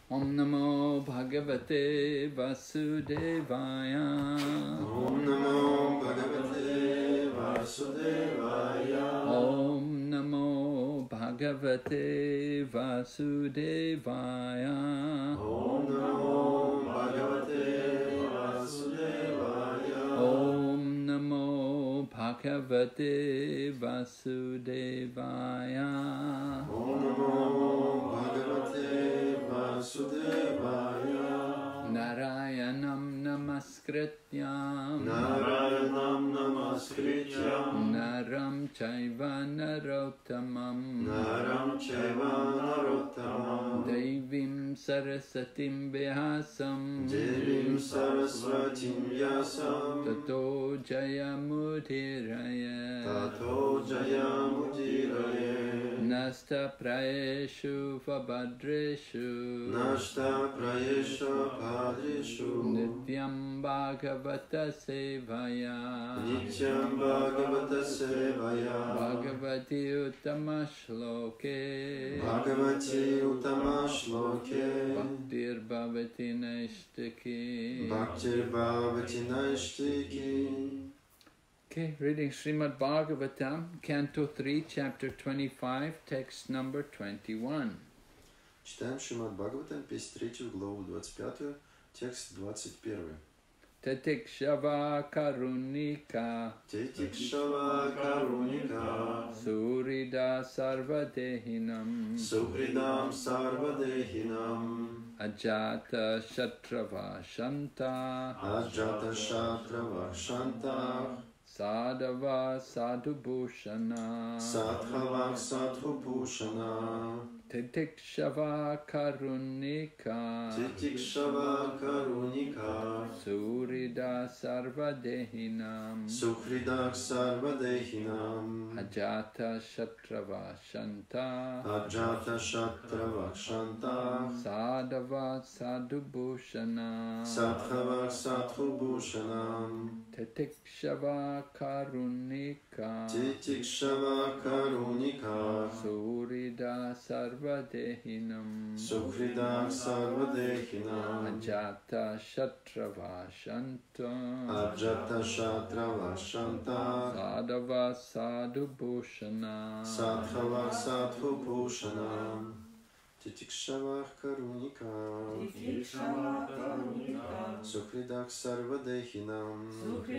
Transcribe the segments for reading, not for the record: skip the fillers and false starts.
Om Namo Bhagavate Vasudevaya. Om Namo Bhagavate Vasudevaya. Om Namo Bhagavate Vasudevaya. Om Namo Bhagavate Vasudevaya. Om Namo Bhagavate Vasudevaya. Om Namo Bhagavate Vasudevaya. Narayanam Namaskrityam Narayanam Namaskrityam Naram Chaiva Narottamam Naram Chaiva Narottamam Devim Sarasatim Vyasam Devim Saraswatim Vyasam Tato Jayamudiraya Tato Jayamudiraya Nasta Praeshu Vabhadreshu Nashta Prayesha Padreshu Nityam Bhagavata Sevaya Nityam Bhagavata Sevaya Bhagavati Uttama Shloke Bhagavati Uttama Shloke Bhaktir Bhavati Naishtaki. Bhaktir Bhavati Naishtiki. Okay, reading Srimad Bhagavatam, Canto 3, Chapter 25, text number 21. Читаем Шримад Бхагаватам, песнь 3, главу 25, текст 21. Tatikshava Karunika Тетикшава Каруника Surida Sarvadehinam Сухридам Сарвадехинам Ajata Shatrava Shanta Аджата Шатрава Шанта Sadhava Sadhubhushana Садхава Садхупушана Titikshava Karunika Тетикшава Каруника Surida Sarvadehinam Сухридах Сарвадехинам Ajata Shatrava Shanta Аджата Шатрава Шанта Sadhava Sadhubhushana Садхава Садхупушанам Titikshava Karunika Тетикшава Каруника Surida Sarvadehinam Сухридах Сарвадехинам Ajata Shatrava Shanta Аджата Шатрава Шанта Sadhava Sadhubhushana Садхава Садхупушана Титикшавах Каруника Сухридах Сарвадехинам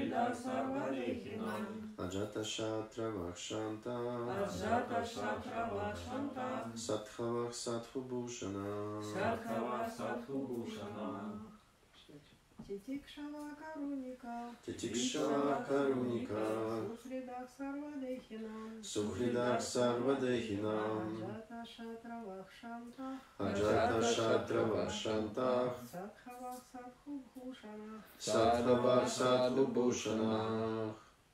Аджата Шатравах Шанта Садхавах Садхубушана Титикшава Каруника Титикшава Каруника Сухридах Сарвадехинам Сухридах Сарвадехинам Аджата Шатравах Аджата Шанта Шатравах Шантах Садхавах Садхубхушана Садхавах Садхубушана.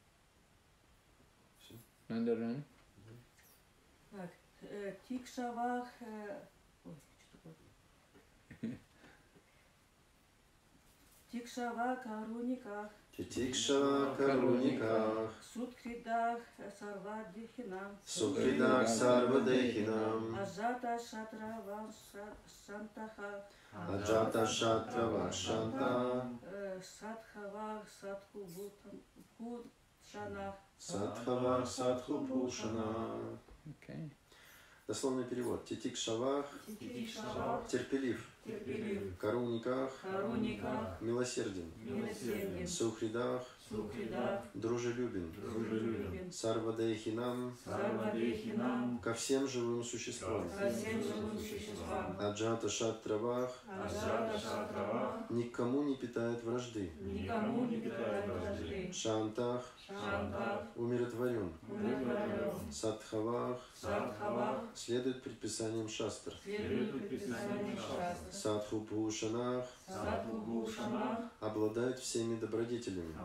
Nandaran. Так, Тикшавах Тикшава Каруника Титикшава Каруника Сухридах Сарвадехинам Сухридах Сарвадехинам Аджата Шатравах Шантаха Аджата Шатравах Шанта Садхавах Садхубхушана. Садхавах Садхупушана. Okay. Дословный перевод. Титикшавах терпелив. Каруниках милосерден. Сухридах дружелюбен. Сарвадехинам ко всем живым существам. Аджата Шатравах никому не питает вражды. Шантах умиротворен. Садхавах следует предписаниям шастр. Садхупушанах обладает всеми добродетелями.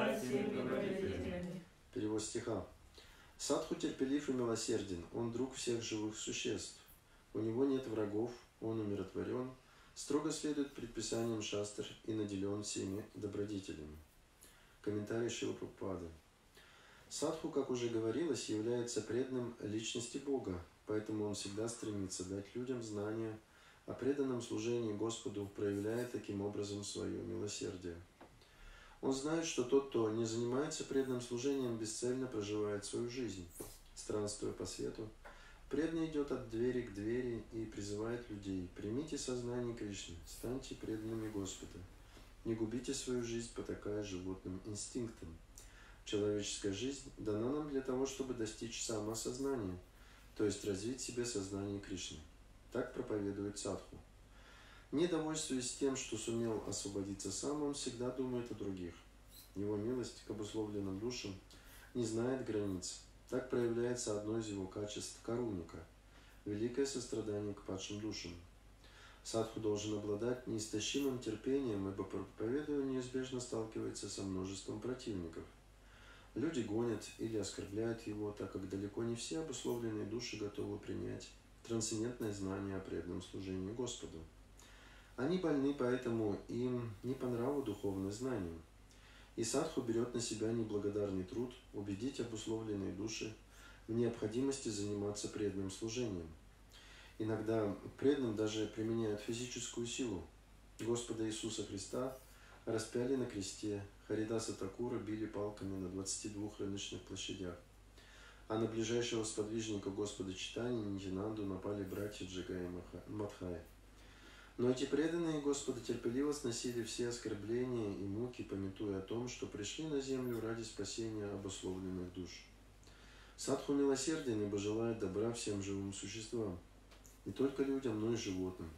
Перевод стиха. Садху терпелив и милосерден, он друг всех живых существ. У него нет врагов, он умиротворен, строго следует предписаниям шастр и наделен всеми добродетелями. Комментарий Шрилы Прабхупады. Садху, как уже говорилось, является преданным личности Бога, поэтому он всегда стремится дать людям знания о преданном служении Господу, проявляя таким образом свое милосердие. Он знает, что тот, кто не занимается преданным служением, бесцельно проживает свою жизнь, странствуя по свету. Преданный идет от двери к двери и призывает людей: примите сознание Кришны, станьте преданными Господа. Не губите свою жизнь, потакая животным инстинктам. Человеческая жизнь дана нам для того, чтобы достичь самоосознания, то есть развить в себе сознание Кришны. Так проповедует садху. Не довольствуясь тем, что сумел освободиться сам, он всегда думает о других. Его милость к обусловленным душам не знает границ. Так проявляется одно из его качеств каруника – великое сострадание к падшим душам. Садху должен обладать неистощимым терпением, ибо проповедуя неизбежно сталкивается со множеством противников. Люди гонят или оскорбляют его, так как далеко не все обусловленные души готовы принять трансцендентное знание о преданном служении Господу. Они больны, поэтому им не по нраву духовное знание. И садху берет на себя неблагодарный труд убедить обусловленные души в необходимости заниматься преданным служением. Иногда преданным даже применяют физическую силу. Господа Иисуса Христа распяли на кресте, Харидаса Такура били палками на 22 рыночных площадях, а на ближайшего сподвижника Господа Чайтаньи Нитянанду напали братья Джагай и Мадхай. Но эти преданные Господа терпеливо сносили все оскорбления и муки, памятуя о том, что пришли на землю ради спасения обусловленных душ. Садху милосерден, ибо желает добра всем живым существам, не только людям, но и животным.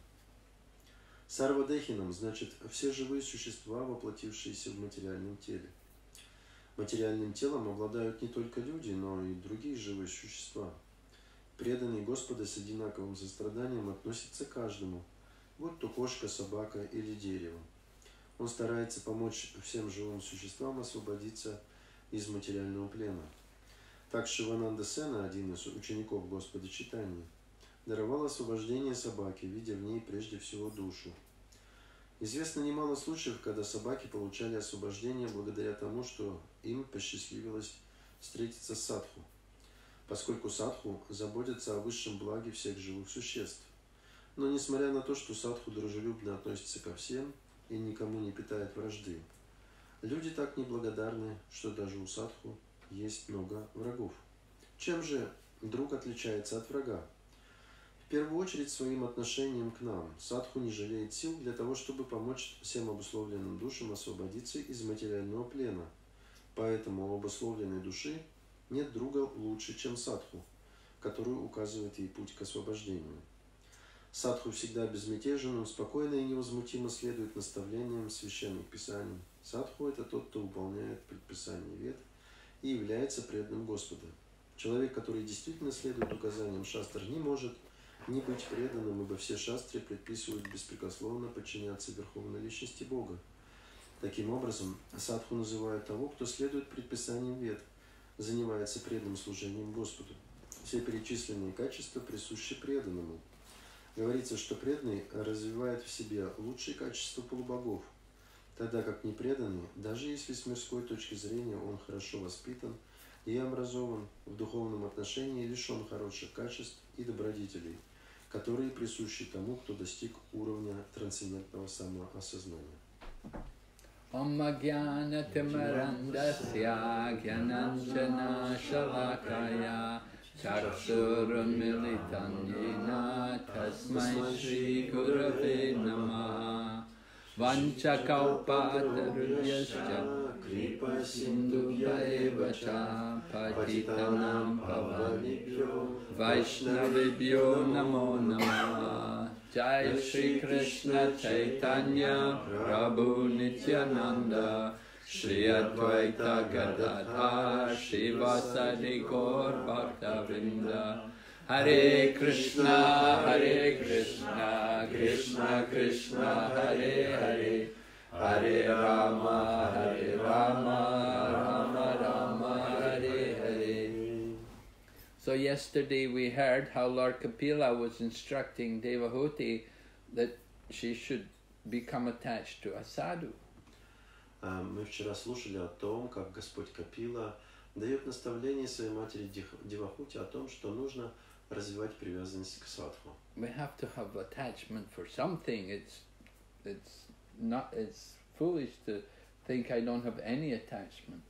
Сарвадехинам значит все живые существа, воплотившиеся в материальном теле. Материальным телом обладают не только люди, но и другие живые существа. Преданный Господа с одинаковым состраданием относится к каждому, будь то кошка, собака или дерево. Он старается помочь всем живым существам освободиться из материального плена. Так Шивананда Сена, один из учеников Господа Чайтаньи, даровал освобождение собаке, видя в ней прежде всего душу. Известно немало случаев, когда собаки получали освобождение благодаря тому, что им посчастливилось встретиться с садху, поскольку садху заботится о высшем благе всех живых существ. Но несмотря на то, что садху дружелюбно относится ко всем и никому не питает вражды, люди так неблагодарны, что даже у садху есть много врагов. Чем же друг отличается от врага? В первую очередь своим отношением к нам. Садху не жалеет сил для того, чтобы помочь всем обусловленным душам освободиться из материального плена. Поэтому у обусловленной души нет друга лучше, чем садху, который указывает ей путь к освобождению. Садху всегда безмятежен, он спокойно и невозмутимо следует наставлениям священных писаний. Садху – это тот, кто выполняет предписания вед и является преданным Господа. Человек, который действительно следует указаниям шастр, не может не быть преданным, ибо все шастры предписывают беспрекословно подчиняться Верховной Личности Бога. Таким образом, садху называют того, кто следует предписаниям вед, занимается преданным служением Господу. Все перечисленные качества присущи преданному. Говорится, что преданный развивает в себе лучшие качества полубогов, тогда как непреданный, даже если с мирской точки зрения он хорошо воспитан и образован, в духовном отношении лишен хороших качеств и добродетелей, которые присущи тому, кто достиг уровня трансцендентного самоосознания. Аммагьяна тимарандасья гьянанджана шалакая чакшурмилитан йена тасмай шри гураве намаха ванчакалпатарубhyасча крипа синдубхаевача патитанам паванибхьо вайшнавибхьо намо намah. Jai Shri Krishna Chaitanya Prabhu Nityananda Shri Advaita Gadadhar Shivasadi Gaur Bhaktavrinda Hare Krishna Krishna Krishna Hare Hare Hare Rama Rama Rama Hare Hare. So yesterday we heard how Lord Kapila was instructing Devahuti that she should become attached to a sadhu. Мы вчера слушали о том, как Господь Капила дает наставление своей матери Девахути о том, что нужно развивать привязанность к садху. We have to have attachment for something. It's foolish to think I don't have any attachment.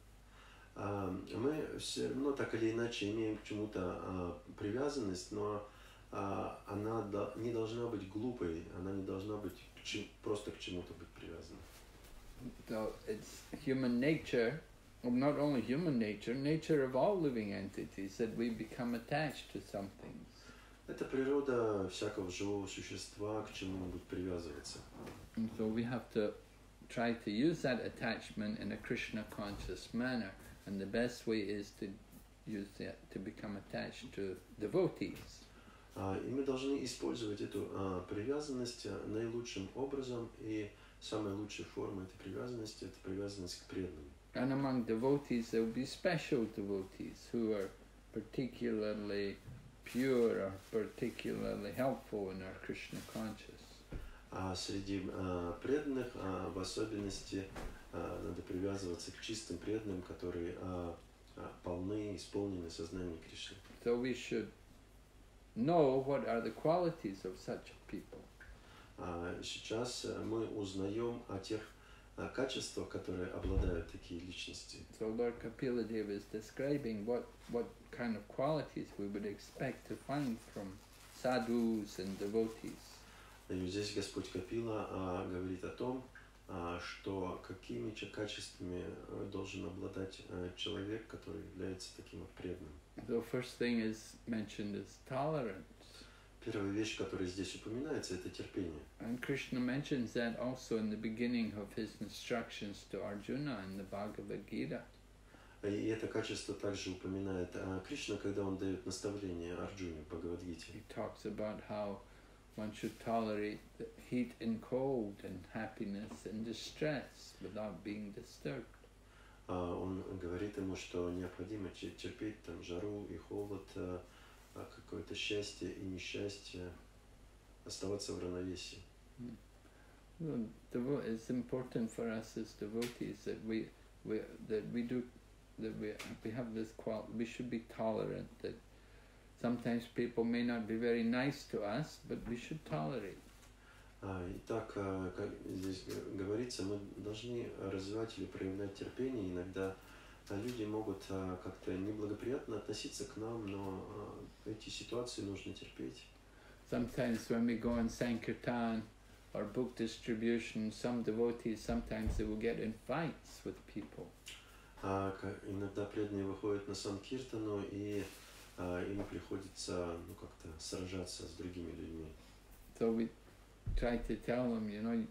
Мы все равно так или иначе имеем к чему-то привязанность, но она не должна быть глупой, она не должна быть просто к чему-то быть привязана. So it's human nature, well, not only human nature, nature of all living entities, that we become attached to something. Это природа всякого живого существа к чему-нибудь привязываться. And so we have to try to use that attachment in a Krishna conscious manner, and the best way is to use that to become attached to devotees. И мы должны использовать эту привязанность наилучшим образом, и самая лучшая форма этой привязанности – это привязанность к преданным. And among devotees there will be special devotees who are particularly pure or particularly helpful in our Krishna conscious. А среди преданных в особенности надо привязываться к чистым преданным, которые полны, исполнены сознанием Кришны. So we should know what are the qualities of such people. Сейчас мы узнаем о тех качествах, которые обладают такие личности. So Lord Kapila Deva is describing what kind of qualities we would expect to find from sadhus and devotees. И здесь Господь Капила говорит о том, что какими качествами должен обладать человек, который является таким вот преданным. The first thing is mentioned is tolerance. Первая вещь, которая здесь упоминается, это терпение. And Krishna mentions that also in the beginning of his instructions to Arjuna in the Bhagavad Gita. И это качество также упоминает Кришна, когда он дает наставление Арджуне в Бхагавад-гите. He talks about how one should tolerate the heat and cold and happiness and distress without being disturbed. Он говорит ему, что необходимо терпеть там жару и холод, какое-то счастье и несчастье, оставаться в равновесии. It's important for us as devotees that we have this quality. We should be tolerant. That sometimes people may not be very nice to us, but we should tolerate. Итак, как здесь говорится, мы должны развивать или проявлять терпение. Иногда люди могут как-то неблагоприятно относиться к нам, но эти ситуации нужно терпеть. Sometimes when we go on Sankirtan or book distribution, some devotees, sometimes they will get in fights with people. Иногда преданные выходят на Санкиртану, и им приходится как-то сражаться с другими людьми. So we try to tell them, you know,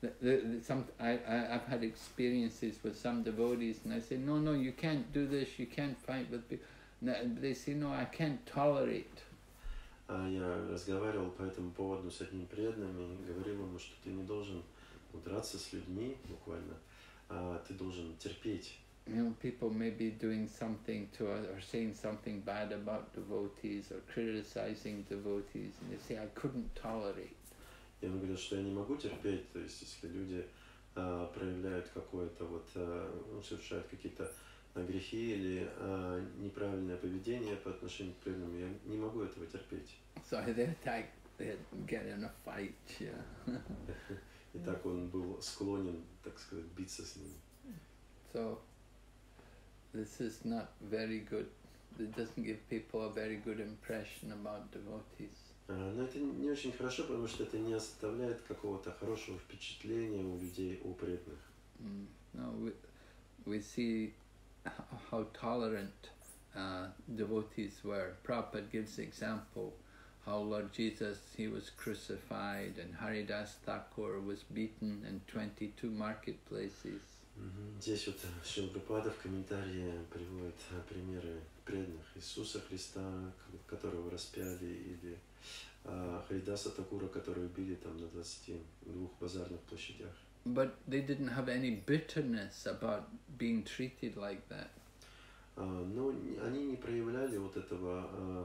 I've had experiences with some devotees, and I say, no, you can't do this, you can't fight with people. They say, no, I can't tolerate. Я разговаривал по этому поводу с одним преданным и говорил ему, что ты не должен драться с людьми, буквально, ты должен терпеть. You know, people may be doing something to us or saying something bad about devotees or criticizing devotees, and they say, I couldn't tolerate. И он говорил, что я не могу терпеть, то есть если люди проявляют какое-то совершают какие-то грехи или неправильное поведение по отношению к преданным, я не могу этого терпеть. So they attack, they get in a fight, yeah. И так он был склонен, так сказать, биться с ними. So this is not very good. It doesn't give people a very good impression about devotees. Но это не очень хорошо, потому что это не оставляет какого-то хорошего впечатления у людей, у преданных. No, we see how tolerant devotees were. Prabhupada gives the example how Lord Jesus, he was crucified, and Haridas Thakur was beaten in 22 marketplaces. Здесь вот Шрила Прабхупада в комментарии приводит примеры преданных Иисуса Христа, которого распяли, или Харидаса Такура, которого убили там на 22 базарных площадях. But they didn't have any bitterness about being treated like that. Но они не проявляли вот этого,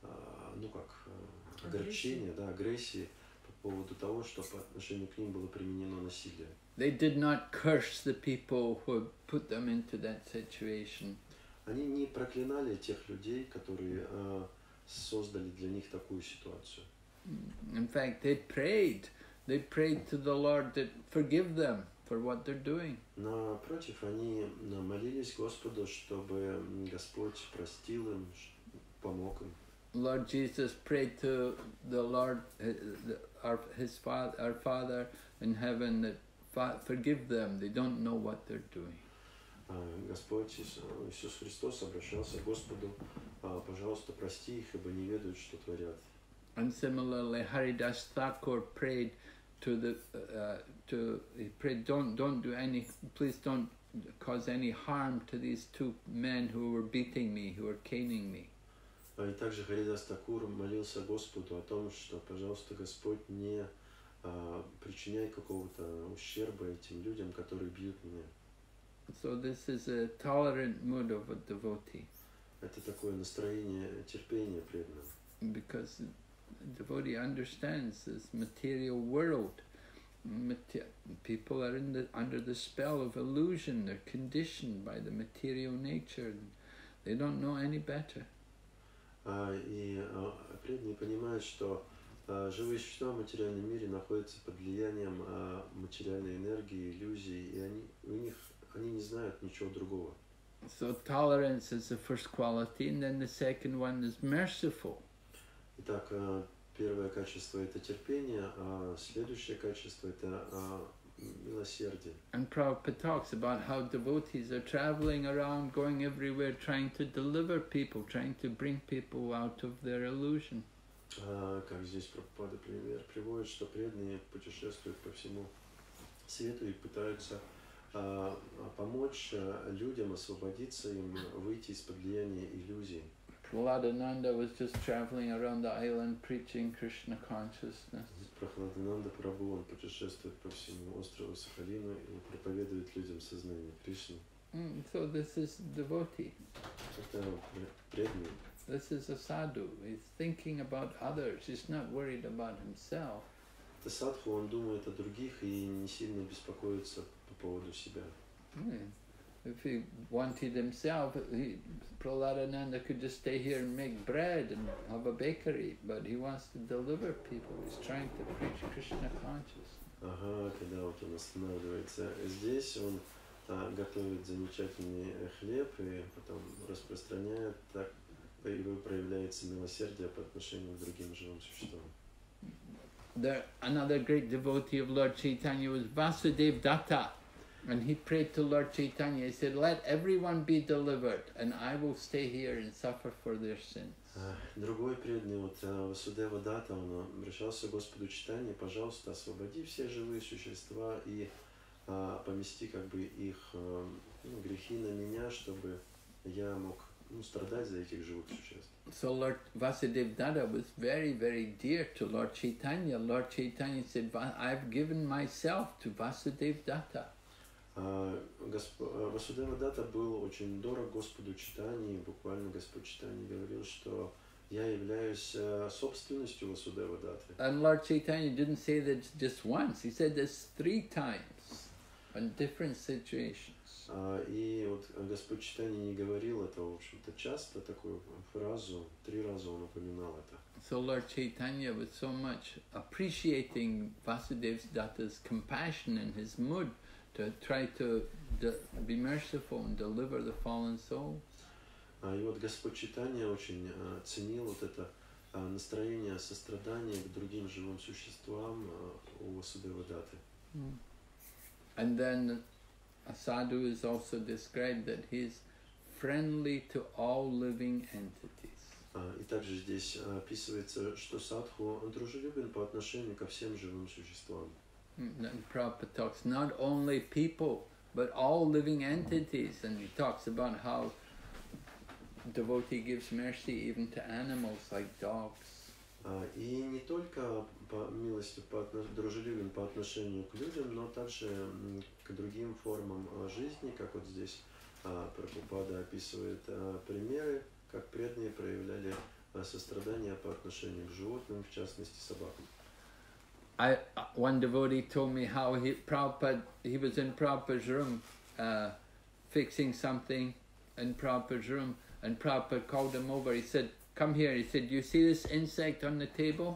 огорчения, агрессии по поводу того, что по отношению к ним было применено насилие. They did not curse the people who put them into that situation. Они не проклинали тех людей, которые создали для них такую ситуацию. In fact, they prayed to the Lord to forgive them for what they're doing. Напротив, они молились Господу, чтобы Господь простил им, помог им. Lord Jesus prayed to the Lord, our Father in heaven, that forgive them. They don't know what they're doing. Господь Иисус Христос обращался к Господу, пожалуйста, прости их, ибо не ведают, что творят. And similarly, Haridas Thakur prayed he prayed, please don't cause any harm to these two men who were beating me, who were caning me. И также Харидас Такур молился Господу о том, что, пожалуйста, Господь, не причиняй какого-то ущерба этим людям, которые бьют меня. So this is a tolerant mood of a devotee. Это такое настроение терпения преданного. Because the devotee understands this material world. People are under the spell of illusion. They're conditioned by the material nature. They don't know any better. И преданные понимают, что живые существа в материальном мире находятся под влиянием материальной энергии, иллюзий, и они не знают ничего другого. So tolerance is the first quality, and then the second one is merciful. Итак, первое качество – это терпение, а следующее качество – это милосердие. And Prabhupada talks about how devotees are traveling around, going everywhere, trying to deliver people, trying to bring people out of their illusion. Как здесь Прабхупада пример приводит, что преданные путешествуют по всему свету и пытаются помочь людям освободиться им, выйти из-под влияния иллюзий. Prahladananda was just traveling around the island preaching Krishna consciousness. Прахладананда Прабху, он путешествует по всему острову Сахалину и проповедует людям сознание Кришны. So this is devotee. Это преданный. This is a sadhu. He's thinking about others. He's not worried about himself. Это садху, он думает о других и не сильно беспокоится по поводу себя. If he wanted himself, Prahladananda could just stay here and make bread and have a bakery, but he wants to deliver people. He's trying to preach Krishna consciousness. Ага, когда вот он останавливается здесь, он готовит замечательный хлеб и потом распространяет, так и проявляется милосердие по отношению к другим живым существам. Another great devotee of Lord Chaitanya was Vasudev Datta. And he prayed to Lord Chaitanya, he said, let everyone be delivered, and I will stay here and suffer for their sins. Другой преданный, вот Васудева Датта, он обращался к Господу Чайтанье, пожалуйста, освободи все живые существа и помести как бы их грехи на меня, чтобы я мог страдать за этих живых существ. So Lord Vasudev Datta was very, very dear to Lord Chaitanya. Lord Chaitanya said, I've given myself to Vasudev Datta. Васудева Датта был очень дорог Господу Чайтанье. Буквально Господь Чайтанье говорил, что я являюсь собственностью Васудева Датты. And Lord Chaitanya didn't say that just once. He said this 3 times in different situations. И вот Господь Чайтанье не говорил это, в общем-то, часто, такую фразу, 3 раза он упоминал это. So Lord Chaitanya was so much appreciating Vasudeva Datta's compassion and his mood to try to be merciful and deliver the fallen souls. И вот Господь Чайтанье очень ценил вот это настроение сострадания к другим живым существам у Васудева Датты. And then a sadhu is also described that he is friendly to all living entities. И также здесь описывается, что садху дружелюбен по отношению ко всем живым существам. And Prabhupada talks not only people, but all living entities, and he talks about how devotee gives mercy even to animals like dogs. И не только по милости, дружелюбен по отношению к людям, но также к другим формам жизни, как вот здесь Прабхупада описывает примеры, как преданные проявляли сострадание по отношению к животным, в частности собакам. One devotee told me how he was in Prabhupada's room fixing something in Prabhupada's room, and Prabhupada called him over. He said, come here. He said, "You see this insect on the table?"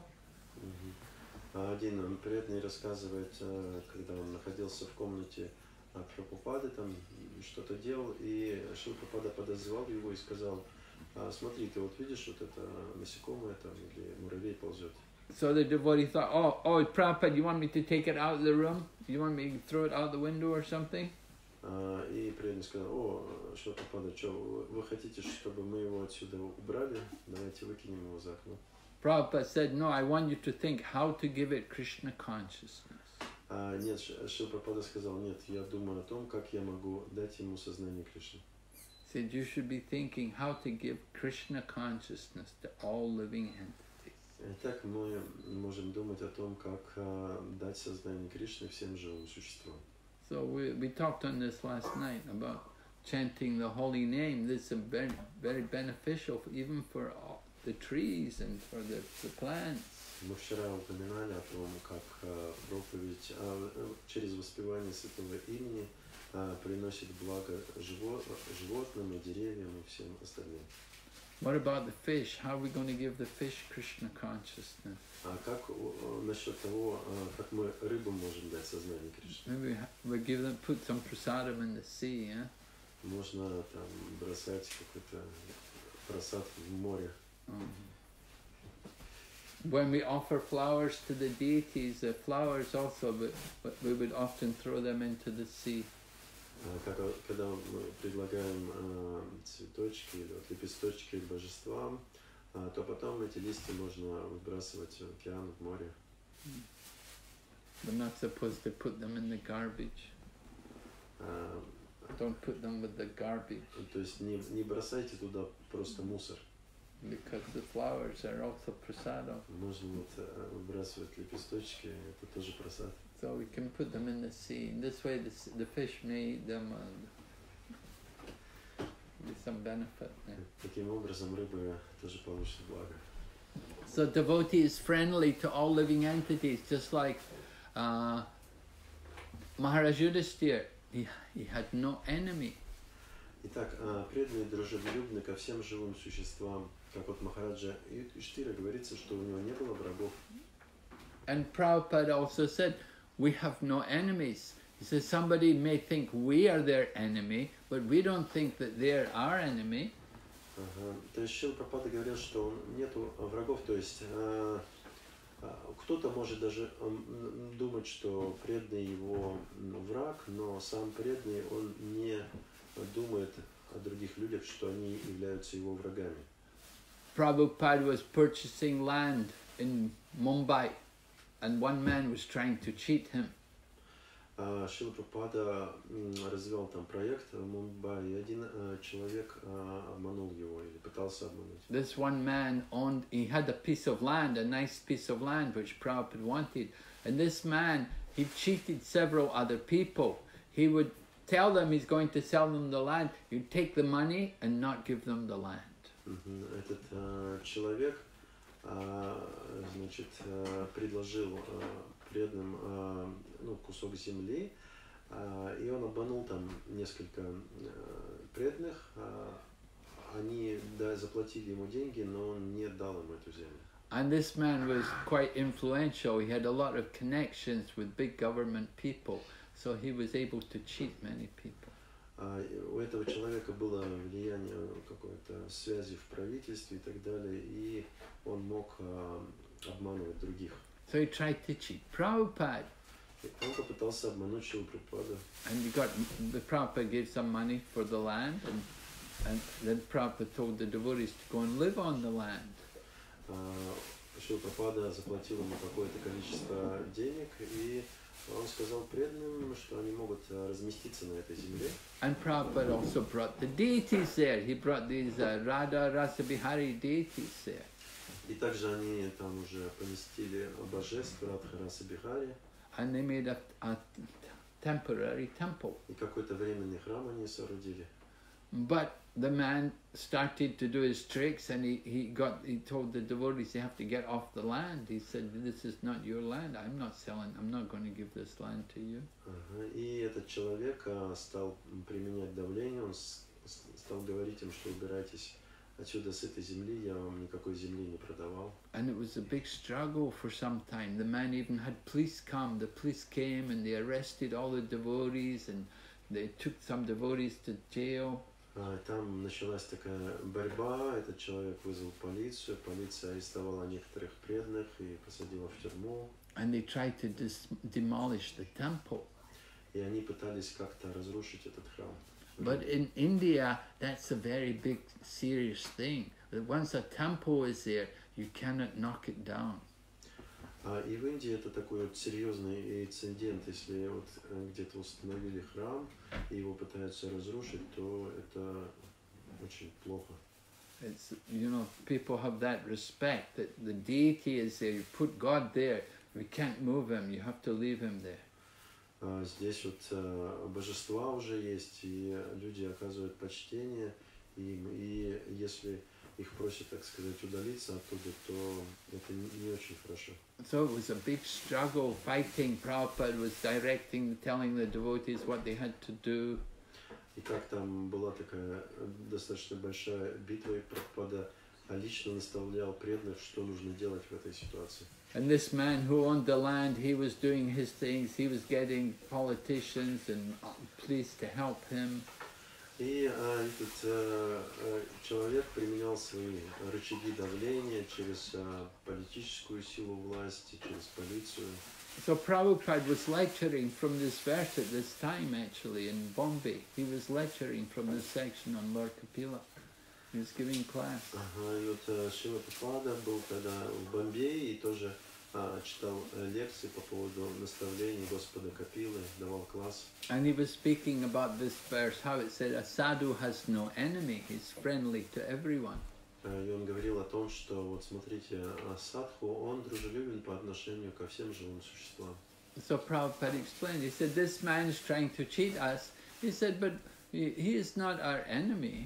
Один преданный рассказывает, когда он находился в комнате Прабхупады, там что-то делал, и Шрила Прабхупада подозвал его и сказал: смотри, ты вот видишь вот это насекомое там или муравей ползет. So the devotee thought, oh, Prabhupada, you want me to take it out of the room? You want me to throw it out the window or something? И преданный сказал: Шрила Прабхупада, что вы хотите, чтобы мы его отсюда убрали? Давайте выкинем его за окно. Prabhupada said, no, I want you to think how to give it Krishna consciousness. Нет, Шрила Прабхупада сказал: нет, я думаю о том, как я могу дать ему сознание Кришны. Said you should be thinking how to give Krishna consciousness to all living entities. Итак, мы можем думать о том, как дать сознание Кришны всем живым существам. So we talked on this last night about chanting the holy name. This is very, very beneficial even for all the trees and for the plants. Мы вчера упоминали о том, как проповедь через воспевание святого имени приносит благо животным и деревьям и всем остальным. What about the fish? How are we going to give the fish Krishna consciousness? А как насчет того, как мы рыбам можем дать сознание Кришны? Maybe we give them, put some prasadam in the sea, yeah? Можно там бросать какой-то просад в море. When we offer flowers to the deities, the flowers also, but we would often throw them into the sea. Когда мы предлагаем цветочки или вот лепесточки божествам, то потом эти листья можно выбрасывать в океан, в море. We're not supposed to put them in the garbage. Don't put them with the garbage. То есть не бросайте туда просто мусор. Because the flowers are also prasadam. Можно вот выбрасывать лепесточки, это тоже просад. So we can put them in the sea. In this way, the fish may eat them with some benefit. Yeah. Таким образом, рыбы тоже получат благо. So devotee is friendly to all living entities, just like Maharaj Yudhisthira. He had no enemy. Итак, преданные дружелюбны ко всем живым существам. Как вот Махараджа Юдхиштхира говорится, что у него не было врагов. And Prabhupada also said, we have no enemies. He says somebody may think we are their enemy, but we don't think that they're our enemy. То есть Шрила Прабхупада говорил, что нету врагов, то есть кто-то может даже думать, что преданный его враг, но сам преданный, он не думает о других людях, что они являются его врагами. Prabhupada was purchasing land in Mumbai, and one man was trying to cheat him. Шрила Прабхупада развивал там проект в Мумбаи, и один человек обманул его или пытался обмануть. This one man owned, he had a piece of land, a nice piece of land which Prabhupada wanted, and this man, he cheated several other people. He would tell them he's going to sell them the land, he'd take the money and not give them the land. Этот человек, значит, предложил преданным кусок земли, и он обманул там несколько преданных. Они заплатили ему деньги, но он не дал им эту землю. And this man was quite influential. He had a lot of connections with big government people, so he was able to cheat many people. У этого человека было влияние какой-то связи в правительстве и так далее, и он мог обманывать других. So he tried to cheat Prabhupada. Он попытался обмануть Шрилу Прабхупаду. And the Prabhupada gave some money for the land, and then Prabhupada told the devotees to go and live on the land. Шрила Прабхупада заплатил ему какое-то количество денег, и он сказал преданным, что они могут разместиться на этой земле. And Prabhupada also brought the deities there. He brought these Radha Rasa Bihari deities there. И также они там уже поместили божеств Радха Раса Бихари. And they made a temporary temple. И какой-то временный храм они соорудили. But the man started to do his tricks, and he told the devotees they have to get off the land. He said, "This is not your land. I'm not going to give this land to you." И этот человек стал применять давление, он стал говорить им, что убирайтесь отсюда с этой земли я вам никакой земли не продавал. And it was a big struggle for some time. The man even had police come. The police came and they arrested all the devotees and they took some devotees to jail. Там началась такая борьба, этот человек вызвал полицию, полиция арестовала некоторых преданных и посадила в тюрьму. And they tried to demolish the temple. И они пытались как-то разрушить этот храм. But in India, that's a very big, serious thing. That once a temple is there, you cannot knock it down. И в Индии это такой вот серьезный инцидент. Если вот где-то установили храм и его пытаются разрушить, то это очень плохо. It's, you know, people have that respect that the deity is there. You put God there, we can't move him. You have to leave him there. Здесь вот божества уже есть, и люди оказывают почтение им, и если их просят, так сказать, удалиться оттуда, то это не очень хорошо. So it was a big struggle, fighting. Prabhupada was directing, telling the devotees what they had to do. И как там была такая достаточно большая битва, и Прабхупада лично наставлял преданных, что нужно делать в этой ситуации. And this man who owned the land, he was doing his things. He was getting politicians and police to help him. И этот человек применял свои рычаги давления через политическую силу власти, через полицию. So Prabhupada was lecturing from this verse at this time, actually, in Bombay. He was lecturing from this section on Lord Kapila. He was giving class. И вот Шрила Прабхупада был тогда в Бомбее и тоже читал лекции по поводу наставлений Господа Капилы, давал класс. And he was speaking about this verse, how it said, a sadhu has no enemy, he's friendly to everyone. И он говорил о том, что вот смотрите, садху, он дружелюбен по отношению ко всем живым существам. So Prabhupada explained, he said, this man is trying to cheat us. He said, but he is not our enemy.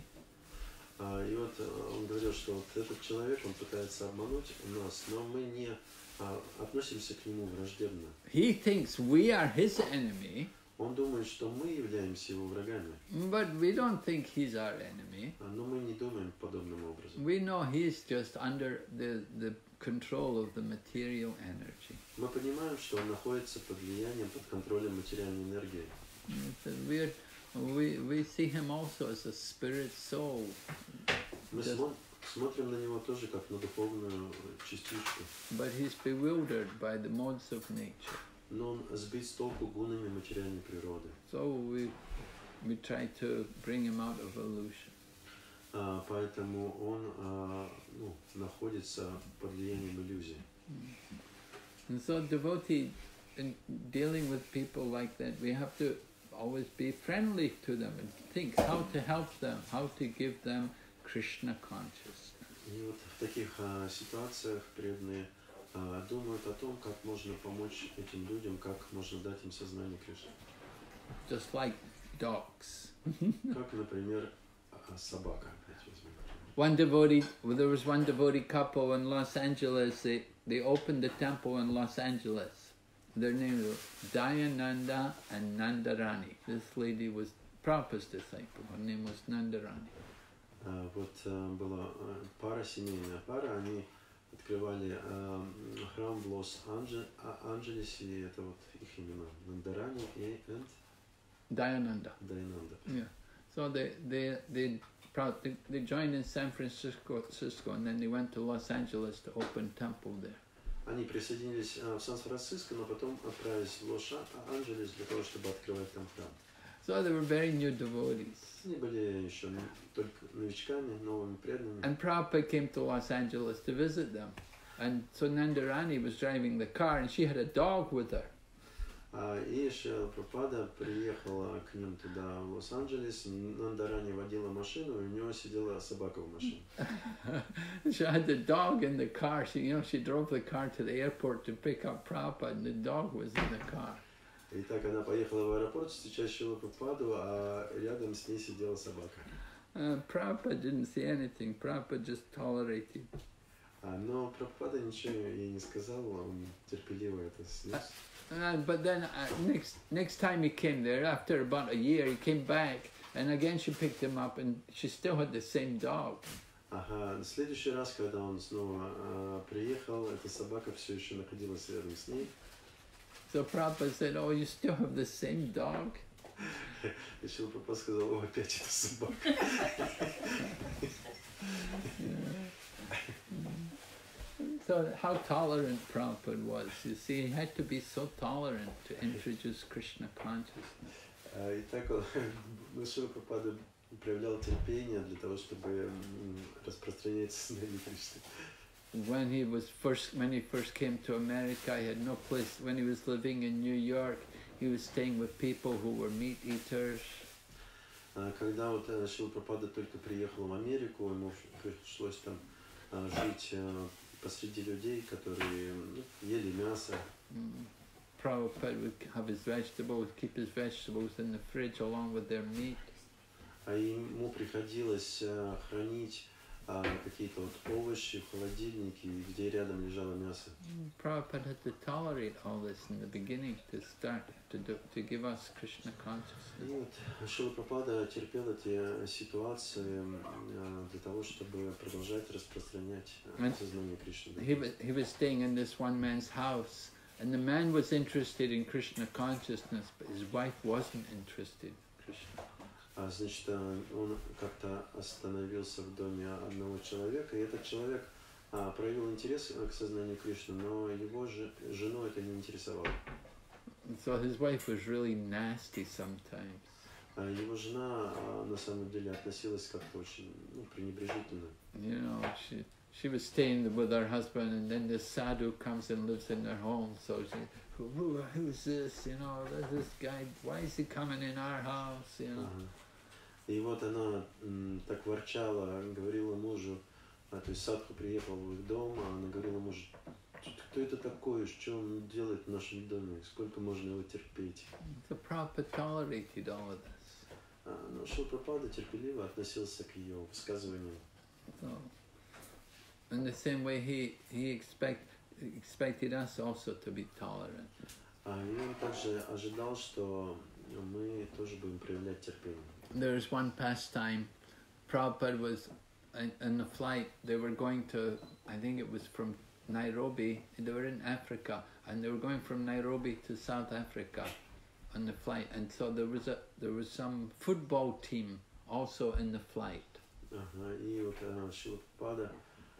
И вот он говорил, что вот этот человек, он пытается обмануть нас, но мы не относимся к нему враждебно. He thinks we are his enemy. Он думает, что мы являемся его врагами. But we don't think he's our enemy. Но мы не думаем подобным образом. We know he's just under the control of the material energy. Мы понимаем, что он находится под влиянием, под контролем материальной энергии. We see him also as a spirit soul. Мы смотрим на него тоже как на духовную частичку. But he's bewildered by the modes of nature. Но он сбит с толку гунами материальной природы. So we try to bring him out of illusion. Поэтому он находится под влиянием иллюзий. And so devotee, in dealing with people like that, we have to always be friendly to them and think how to help them, how to give them Krishna consciousness. И вот в таких ситуациях преданные думают о том, как можно помочь этим людям, как можно дать им сознание Кришны. Just like dogs. Как, например, собака. One devotee, there was one devotee couple in Los Angeles. They opened the temple in Los Angeles. Their names were Dayananda and Nandarani. This lady was Prabhupada's disciple. Her name was Nandarani. Вот была пара, семейная пара, они открывали храм в Лос-Анджелесе, и это вот их имена, Нандарани и Dayananda. Dayananda. Yeah. So they joined in San Francisco, and then they went to Los Angeles to open temple there. Они присоединились в Сан-Франциско, но потом отправились в Лос-Анджелес для того, чтобы открывать там храм. So they were very new devotees. Они были еще только новичками, новыми преданными. And Prabhupada came to Los Angeles to visit them. And so Nandarani was driving the car, and she had a dog with her. И Шрила Прабхупада приехала к ним туда, в Лос-Анджелес. Нандарани водила машину, и у него сидела собака в машине. She had the dog in the car. She drove the car to the airport to pick up Prabhupada, and the dog was in the car. И так она поехала в аэропорт встречать Шрилу Прабхупаду, а рядом с ней сидела собака. Prabhupada didn't say anything. Prabhupada just tolerated. Но Прабхупада ничего ей не сказал, он терпеливо это снес. But then next time he came there, after about a year, he came back, and again she picked him up, and she still had the same dog. Ага, в следующий раз, когда он снова приехал, эта собака все еще находилась рядом с ней. So Prabhupada said, "Oh, you still have the same dog?" И Шрила Прабхупада сказал: о, опять эта собака. So how tolerant Prabhupada was. You see, he had to be so tolerant to introduce Krishna consciousness. И так он, Шрила Прабхупада проявлял терпение для того, чтобы распространять сознание Кришны. When he first came to America, he had no place. When he was living in New York, he was staying with people who were meat eaters. Когда вот Шрила Прабхупада только приехал в Америку, ему пришлось там жить посреди людей, которые ели мясо. Prabhupada would have his vegetables, keep his vegetables in the fridge along with their meat. А ему приходилось хранить какие-то вот овощи в холодильнике, где рядом лежало мясо. Prabhupada had to tolerate all this in the beginning to start to give us Krishna consciousness. И вот Шрила Прабхупада терпел эти ситуации для того, чтобы продолжать распространять сознание Кришны. He was staying in this one man's house, and the man was interested in Krishna consciousness, but his wife wasn't interested in Krishna. Значит, он как-то остановился в доме одного человека, и этот человек проявил интерес к сознанию Кришны, но его жену это не интересовало. So his wife was really nasty sometimes. Его жена на самом деле относилась как-то очень пренебрежительно. You know, she was staying with her husband, and then this sadhu comes and lives in their home. So she, who's this? You know, this guy. Why is he coming in our house? You know. И вот она так ворчала, говорила мужу, то есть садху приехал в их дом, а она говорила мужу: кто это такой, что он делает в нашем доме, сколько можно его терпеть. So Prabhupada tolerated all of this. Но Шрила Прабхупада терпеливо относился к ее высказываниям. So, in the same way, he expected us also to be tolerant. И он также ожидал, что мы тоже будем проявлять терпение. There's one pastime. Prabhupada was in a flight. They were going to, I think it was from Nairobi. They were in Africa, and they were going from Nairobi to South Africa on the flight. And so there was some football team also in the flight. И вот Шрила Прабхупада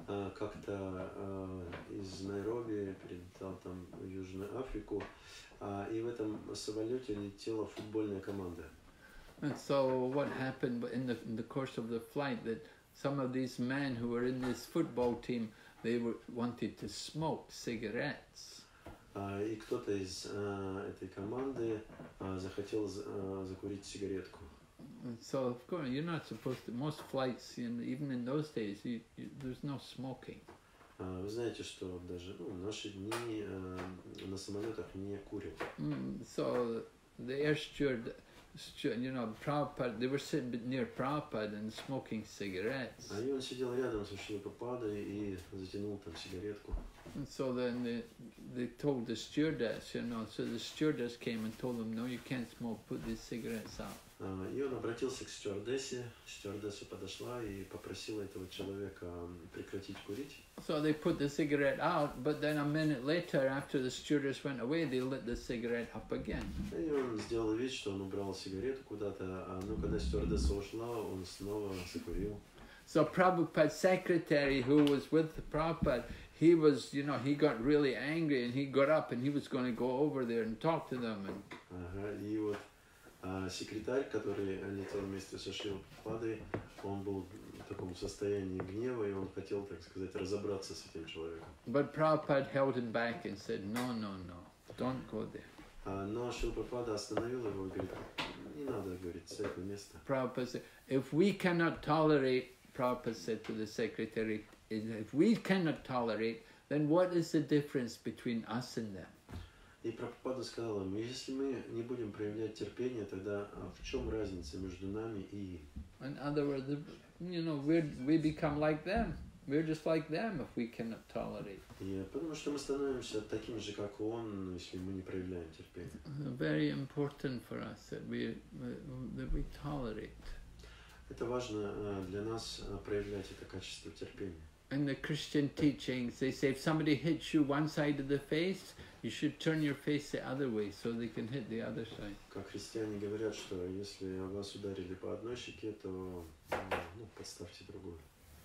как-то из Найроби перелетал там в Южную Африку, и в этом самолете летела футбольная команда. And so what happened in the course of the flight, that some of these men who were in this football team, they wanted to smoke cigarettes. И кто-то из этой команды захотел закурить сигаретку. And so of course you're not supposed to. Most flights, even in those days, there's no smoking. Вы знаете, что даже в наши дни на самолетах не курят. So the air steward, Prabhupada, they were sitting near Prabhupada and smoking cigarettes. И он сидел рядом с Шрилой Прабхупадой и затянул там сигаретку. And so then they told the stewardess, so the stewardess came and told them, no, you can't smoke, put these cigarettes out. И он обратился к стюардессе. Стюардесса подошла и попросила этого человека прекратить курить. So they put the cigarette out, but then a minute later, after the stewardess went away, they lit the cigarette up again. И он сделал вид, что он убрал сигарету куда-то, но когда стюардесса ушла, он снова закурил. So Prabhupada's secretary, who was with Prabhupada, he was, he got really angry, and he got up and he was going to go over there and talk to them. И вот секретарь, который летел вместе со Шрилой Прабхупадой, он был в таком состоянии гнева, и он хотел, так сказать, разобраться с этим человеком. But Prabhupada held him back and said, no, don't go there. Но Шрила Прабхупада остановил его и говорит: не надо, говорит, с этого места. Prabhupada said, if we cannot tolerate, Prabhupada said to the secretary, if we cannot tolerate, then what is the difference between us and them? И Прабхупада сказал ему: если мы не будем проявлять терпение, тогда в чем разница между нами и им? In other words, we become like them. We're just like them if we cannot tolerate. И потому что мы становимся такими же, как он, если мы не проявляем терпение. Very important for us that we tolerate. Это важно для нас проявлять это качество терпения. In the Christian teachings, they say if somebody hits you one side of the face, you should turn your face the other way so they can hit the other side. Как христиане говорят, что если вас ударили по одной щеке, то подставьте другую.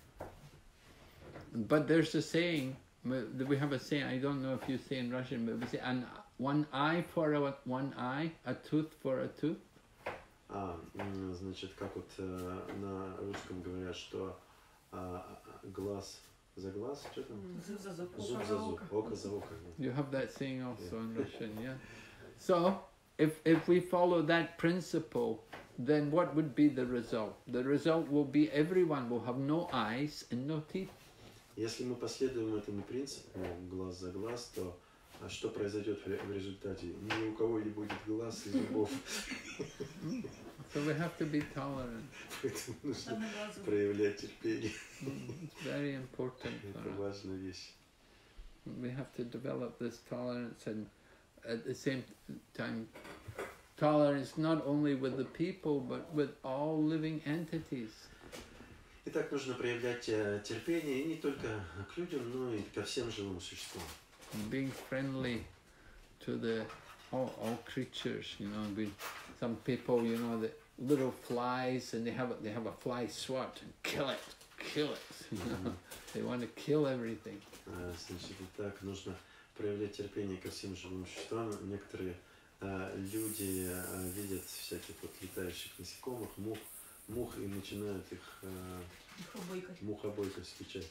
But there's a saying, we have a saying, I don't know if you say in Russian, but we say one eye for one eye, a tooth for a tooth. Значит, как вот на русском говорят, что глаз за глаз, что там? Зуб за зуб. Зуб за зуб, око за око. You have that saying also in Russian, yeah? So, if we follow that principle, then what would be the result? The result will be everyone will have no eyes and no teeth. Если мы последуем этому принципу, глаз за глаз, то что произойдет в результате? Ни у кого не будет глаз и зубов. So we have to be tolerant. Поэтому нужно проявлять терпение. It's very important. Это важная вещь. We have to develop this tolerance, and at the same time, tolerance not only with the people, but with all living entities. Итак, нужно проявлять терпение не только к людям, но и ко всем живым существам. Being friendly to the all creatures, you know. Some people, you know, the little flies, and they have a fly swat and kill it. You know? They want to kill everything. Значит, итак, нужно проявлять терпение ко всем живым существам. Некоторые люди видят всяких вот летающих насекомых, мух и начинают их мухобойкой встречать.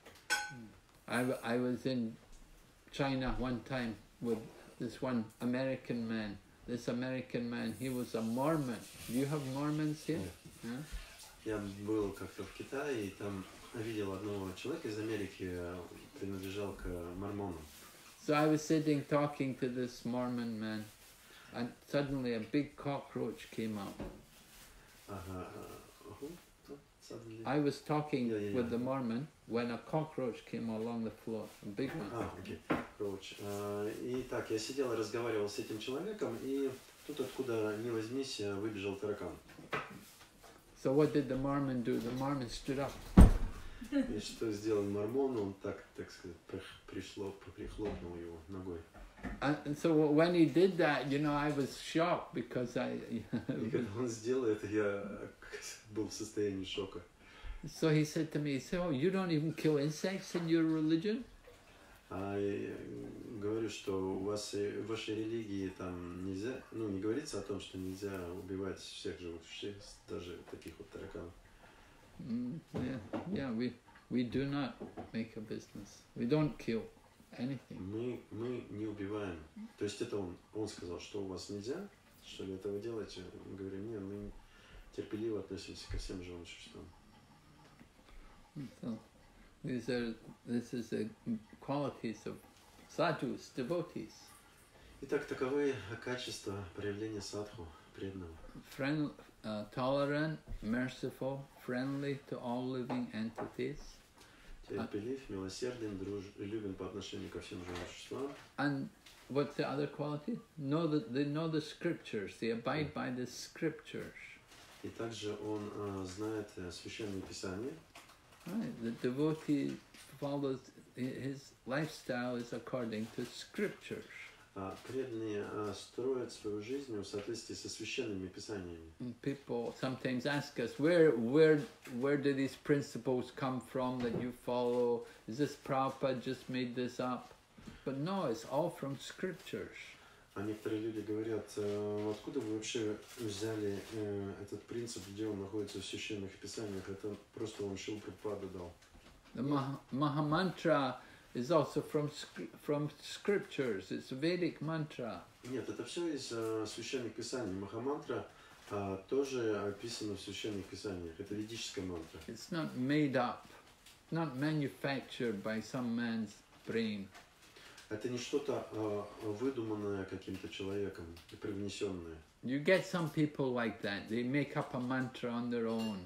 I was in China one time with this one American man. This American man, he was a Mormon. Do you have Mormons here? Yeah. Я был как-то в Китае и там видел одного человека из Америки, принадлежал к мормонам. So I was sitting talking to this Mormon man, and suddenly a big cockroach came up. Suddenly. I was talking with the Mormon when a cockroach came along the floor, a big one. Окей, cockroach. И так, я сидел и разговаривал с этим человеком, и тут откуда ни возьмись выбежал таракан. So what did the Mormon do? The Mormon stood up. И что сделал мормон? Он так сказать, прихлопнул его ногой. And so when he did that, you know, I was shocked because И когда он сделал это, я был в состоянии шока. So he said to me, "Oh, you don't even kill insects in your religion?" Я говорю, что у вас в вашей религии там нельзя, не говорится о том, что нельзя убивать всех живых существ, даже таких вот тараканов. Yeah, we do not make a business. We don't kill anything. Мы не убиваем. То есть это он сказал, что у вас нельзя, что ли, этого делать. Мы говорим, нет, мы терпеливо относимся ко всем живым существам. So this is the qualities of sadhus, devotees. Итак, таковы качества проявления садху, преданного. Tolerant, merciful, friendly to all living entities. Терпелив, милосерден, дружелюбен по отношению ко всем живым существам. And what's the other quality? They know the scriptures. They abide by the scriptures. И также он знает священные писания. Right, the devotee follows his lifestyle is according to scriptures. Преданные строят свою жизнь в соответствии со священными писаниями. People sometimes ask us, where do these principles come from that you follow? Is this Prabhupada just made this up? But no, it's all from scriptures. А некоторые люди говорят, откуда вы вообще взяли этот принцип, где он находится в священных писаниях? Это просто вам Шрила Прабхупада дал. The Mahamantra is also from scriptures. It's a Vedic mantra. Нет, это все из священных писаний. Махамантра тоже описано в священных писаниях. Это ведическая мантра. It's not made up, not manufactured by some man's brain. Это не что-то выдуманное каким-то человеком и привнесенное. You get some people like that. They make up a mantra on their own.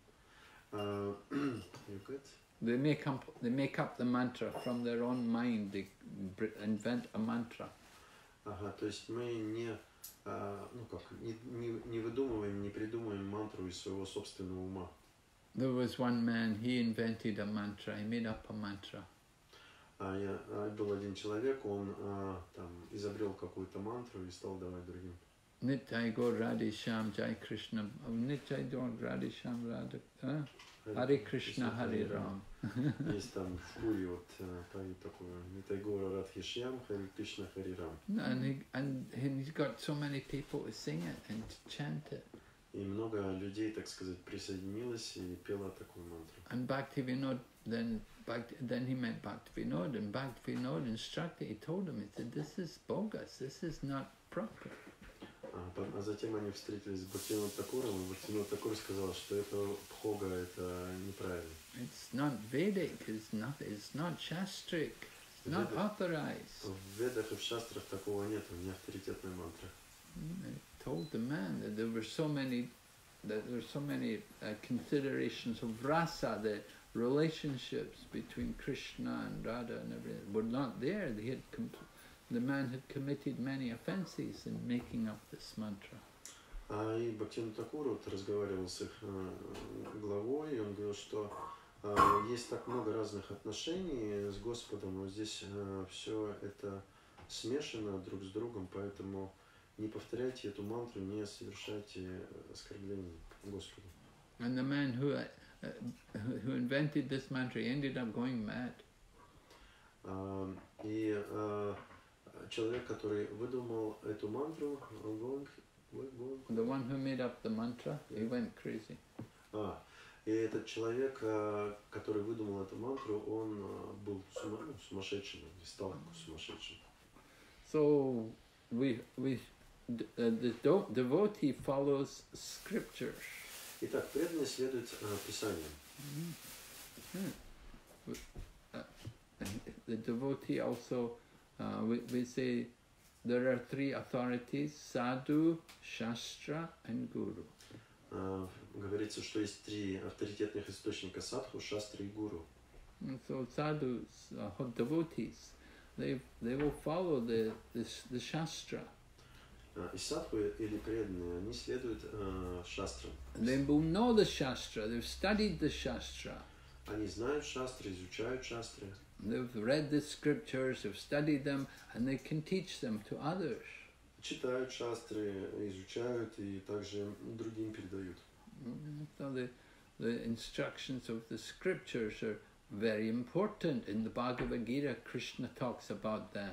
They make up the mantra from their own mind. They invent a mantra. То есть мы не выдумываем, не придумываем мантру из своего собственного ума. There was one man, he invented a mantra, he made up a mantra. Был один человек, он там изобрел какую-то мантру и стал давать другим. Nitai Gaur Radhe Shyam Jai Krishna, Nitai Gaur Radhe Shyam Radhe, Hare Krishna Hare Ram. Есть там в Пури вот поют такое, Нитай Гора Радхи Шьям, Харе Кришна Харе Рам. And he's got so many people to sing it and to chant it. И много людей, так сказать, присоединилось и пело такую мантру. And Bhaktivinoda, then he met Bhaktivinoda, and Bhaktivinoda instructed, he told him, he said, this is bogus, this is not proper. А затем они встретились с Бхактивинодом Такуром, и Бхактивинод Такур сказал, что это бхога, это неправильно. It's not Vedic, it's not Shastric, it's not authorized. В Ведах и в Шастрах такого нет, не авторитетная мантра. I told the man that there were so many considerations of rasa, the relationships between Krishna and Radha and everything were not there. The man had committed many offences in making up this mantra. И Бхактивинод Такур вот разговаривал с их главой, и он говорил, что есть так много разных отношений с Господом, но здесь все это смешано друг с другом, поэтому не повторяйте эту мантру, не совершайте оскорблений Господу. And the man who invented this mantra ended up going mad. И человек, который выдумал эту мантру, The one who made up the mantra, he went crazy. И этот человек, который выдумал эту мантру, он был сумасшедшим, стал сумасшедшим. So the devotee follows scriptures. Итак, преданный следует Писанию. The devotee also, we say, there are three authorities: sadhu, shastra, and guru. Говорится, что есть три авторитетных источника: садху, шастры и гуру. And so sadhus, devotees, they will follow the shastra. И садху или преданные, они следуют шастрам. They will know the shastra. They've studied the shastra. Они знают шастры, изучают шастры. They've read the scriptures, they've studied them, and they can teach them to others. Читают шастры, изучают и также другим передают. So the instructions of the scriptures are very important. In the Bhagavad Gita, Krishna talks about that.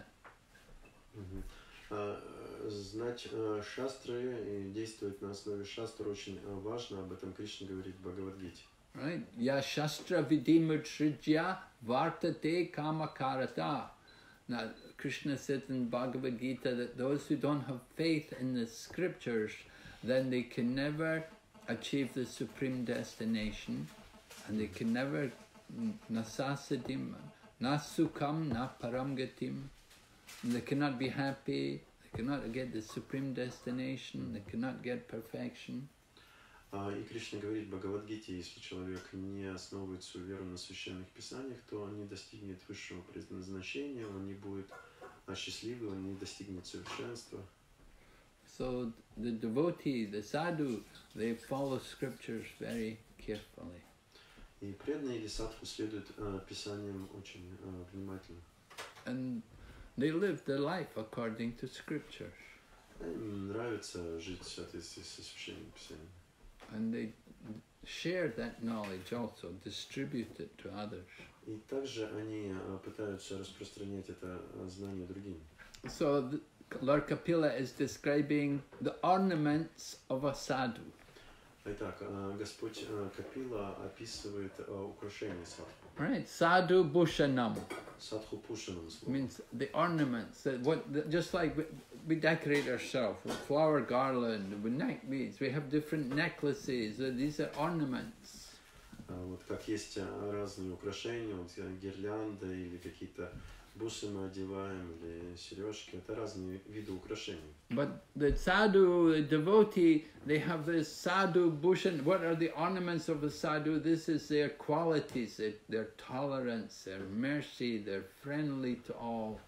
Знать шастры и действовать на основе шастр очень важно. Об этом Кришна говорит в Бхагавад-гите. Right? Ya shastra vidimutrijya vartate kamakarata. Now, Krishna said in Bhagavad Gita that those who don't have faith in the scriptures, then they can never achieve the supreme destination, and they can never nasasadim, nasukam, na paramgatim. They cannot be happy, they cannot get the supreme destination, they cannot get perfection. И Кришна говорит в Бхагавад-гите, если человек не основывает свою веру на священных писаниях, то он не достигнет высшего предназначения, он не будет счастливым, он не достигнет совершенства. So the devotee, the sadhu, they follow scriptures very carefully. И преданные или садху следуют писаниям очень внимательно. And they live their life according to scriptures. Им нравится жить в соответствии со священным писанием. And they share that knowledge also, distribute it to others. И также они пытаются распространять это знание другим. So Lord Kapila is describing the ornaments of a sadhu. Итак, Господь Капила описывает украшения садху. Right, sadhu bhushanam Садху пушанам словом. means the ornaments. Just like we decorate ourselves with flower garland, with neck beads, we have different necklaces. These are ornaments. Вот как есть разные украшения, вот гирлянда или какие-то бусы мы одеваем, или сережки, это разные виды украшений. But the sadhu, the devotee, they have this sadhu bhushan. What are the ornaments of a sadhu? This is their qualities, their tolerance, their mercy, they're friendly to all.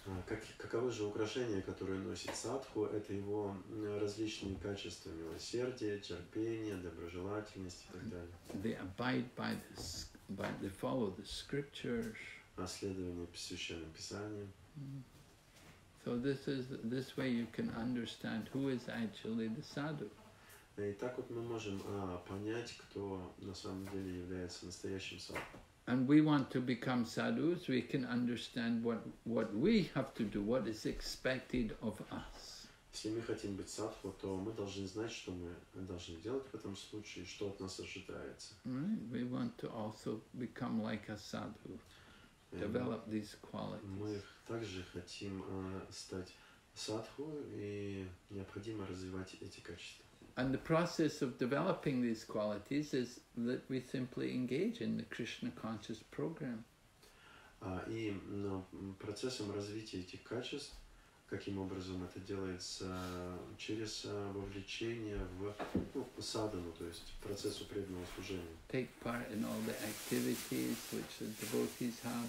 Каковы же украшения, которые носит садху? Это его различные качества: милосердие, терпение, доброжелательность и так далее. They abide they follow the scriptures. Следование священным писаниям. So this way you can understand who is actually the sadhu. И так вот мы можем понять, кто на самом деле является настоящим садху. And we want to become sadhus, we can understand what we have to do, what is expected of us. Если мы хотим быть садху, то мы должны знать, что мы должны делать в этом случае, что от нас ожидается. Right? We want to also become like a sadhu, develop these qualities. Мы также хотим стать садху, и необходимо развивать эти качества. And the process of developing these qualities is that we simply engage in the Krishna conscious program. И процессом развития этих качеств, каким образом это делается, через вовлечение в садану, то есть процессу преданного служения. Take part in all the activities which the devotees have.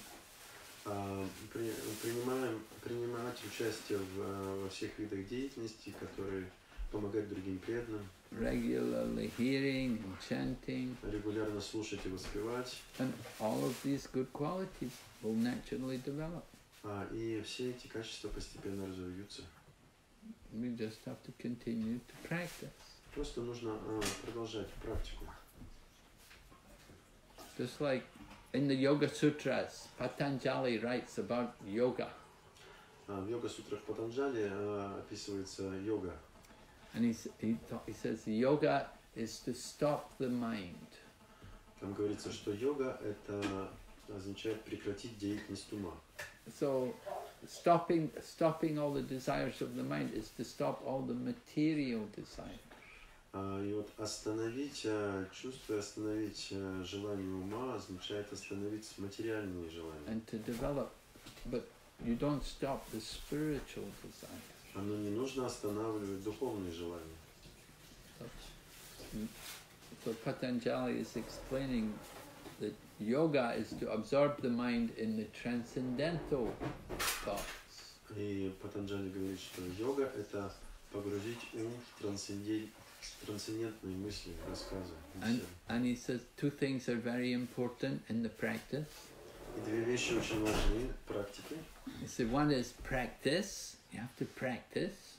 Принимать участие во всех видах деятельности, которые помогают другим преданным. Regularly hearing and chanting. Регулярно слушать и воспевать. And all of these good qualities will naturally develop. И все эти качества постепенно развиваются. We just have to continue to practice. Просто нужно продолжать практику. Just like in the Yoga Sutras, Patanjali writes about yoga. В йога-сутрах Патанджали описывается йога. And he says yoga is to stop the mind. Там говорится, что йога это означает прекратить деятельность ума. So stopping all the desires of the mind is to stop all the material desires. И вот остановить чувства, остановить желание ума означает остановить материальные желания. And to develop, but you don't stop the spiritual desires. Но не нужно останавливать духовные желания. So Patanjali is explaining that yoga is to absorb the mind in the transcendental thoughts. И Патанджали говорит, что йога это погрузить ум в трансцендентные мысли, рассказы. And he says two things are very important in the practice. И две вещи очень важны в практике. He said one is practice. You have to practice.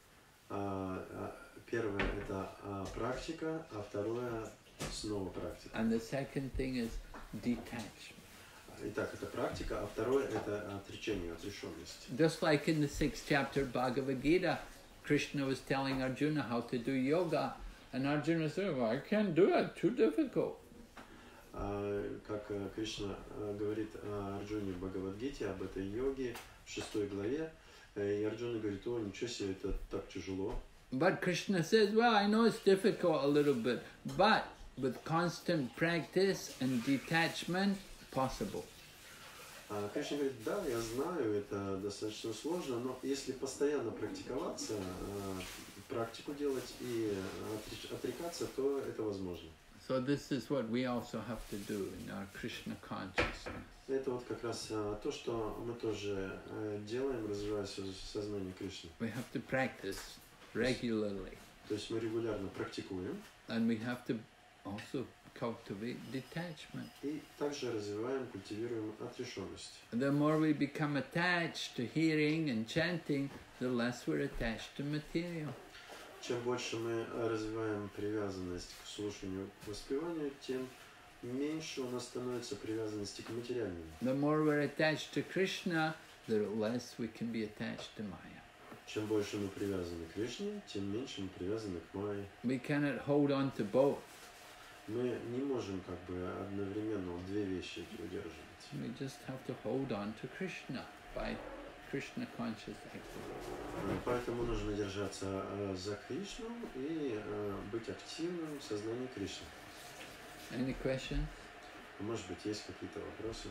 Первое это практика, а второе снова практика. And the second thing is detachment. Итак, это практика, а второе это отречение, отрешенность. Just like in the 6th chapter Bhagavad Gita, Krishna was telling Arjuna how to do yoga, and Arjuna said, well, I can't do it, too difficult. Как Кришна говорит Арджуне в Бхагавад-гите об этой йоге в 6 главе, и Арджуна говорит, о, ничего себе, это так тяжело. But Krishna says, well, I know it's difficult a little bit, but with constant practice and detachment, possible. Кришна говорит, да, я знаю, это достаточно сложно, но если постоянно практиковаться, практику делать и отрекаться, то это возможно. So this is what we also have to do in our Krishna consciousness. Это вот как раз то, что мы тоже делаем, развивая сознание Кришны. We have to practice regularly. То есть мы регулярно практикуем. And we have to also cultivate detachment. И также развиваем, культивируем отрешенность. The more we become attached to hearing and chanting, the less we're attached to material. Чем больше мы развиваем привязанность к слушанию, к воспеванию, тем меньше у нас становится привязанности к материальному. The more we're attached to Krishna, the less we can be attached to Maya. Чем больше мы привязаны к Кришне, тем меньше мы привязаны к Майе. We cannot hold on to both. Мы не можем как бы одновременно две вещи эти удерживать. We just have to hold on to Krishna by Krishna conscious activity. Поэтому нужно держаться за Кришну и быть активным в сознании Кришны. Any questions? Может быть, есть какие-то вопросы?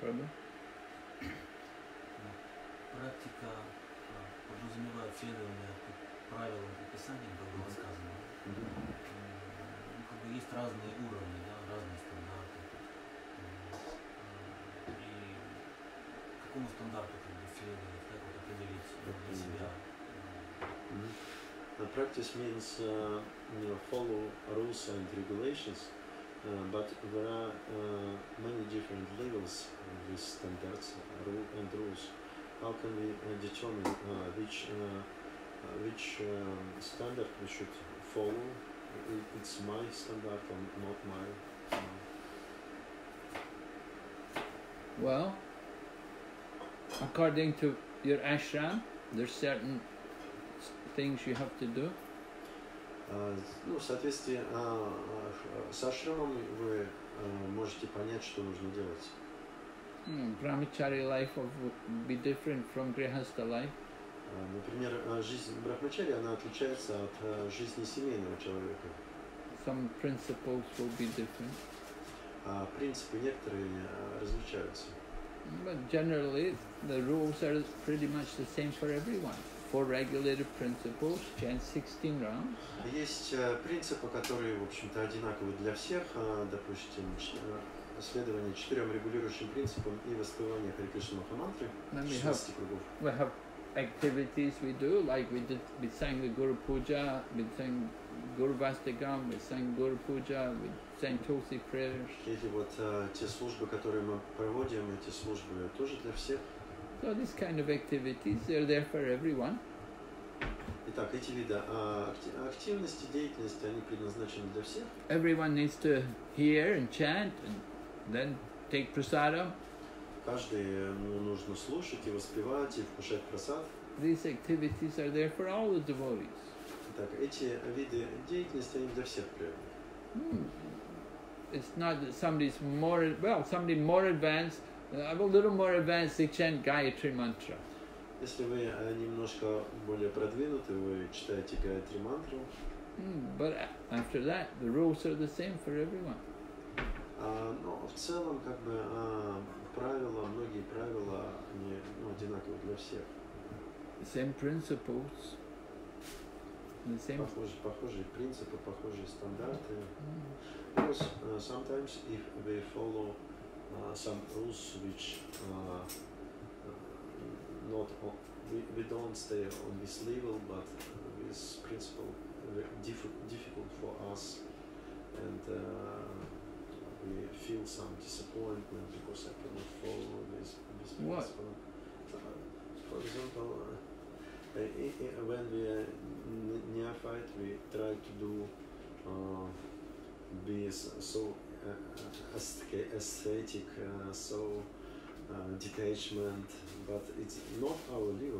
Prabhu? Практика подразумевает следование правилам Писания, как было сказано. Ну, как бы есть разные уровни, да, разные стандарты. И какому стандарту как бы следовать, как вот определить для себя? Practice means follow rules and regulations, but there are many different levels with standards and rules. How can we determine which standard we should follow? It's my standard or not my. Well, according to your ashram, there's certain things you have to do. Ну, в соответствии с ашрамом вы можете понять, что нужно делать. Brahmachari life would be different from Grihastha life. Например, жизнь брахмачари, она отличается от жизни семейного человека. Some principles will be different. Принципы некоторые различаются. But generally, the rules are pretty much the same for everyone. 4 regulated principles, chant 16 rounds. Есть принципы, которые, в общем-то, одинаковы для всех. Допустим, следование 4 регулирующим принципам и воспевание Хари Кришна Махамантры, 16 кругов. We have activities we do, like we sang the Guru Puja, we sang Guru Vastigam, we sang Guru Puja, we sang Tulsi prayers. Или вот те службы, которые мы проводим, эти службы тоже для всех. So this kind of activities, they're there for everyone. Итак, эти виды активности, деятельности, они предназначены для всех. Everyone needs to hear and chant and then take prasadam. Каждому нужно слушать и воспевать, и вкушать прасад. These activities are there for all the devotees. Итак, эти виды деятельности, они для всех приятны. It's not that somebody's somebody more advanced, a little more advanced, they chant Gayatri mantra. Если вы немножко более продвинуты, вы читаете Гайатри мантру. But after that, the rules are the same for everyone. Но в целом, как бы, правила, многие правила, они одинаковы для всех. The same principles, the same. Похожие принципы, похожие стандарты. Because sometimes if we follow some rules which we don't stay on this level, but this principle difficult for us, and we feel some disappointment because I cannot follow this principle. What? For example, when we are neophyte, we try to do be so aesthetic, so detachment, but it's not our level.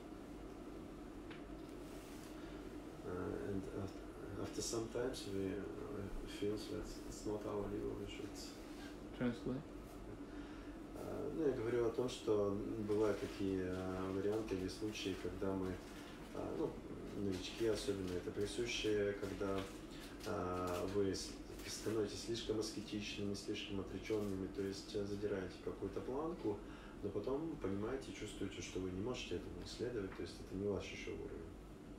And after some times we feel that it's not our level, we should Translate. Ну, я говорю о том, что бывают такие варианты или случаи, когда мы, новички особенно, это присуще, когда вы становитесь слишком аскетичными, слишком отреченными, то есть задираете какую-то планку, но потом понимаете, чувствуете, что вы не можете этому следовать, то есть это не ваш еще уровень.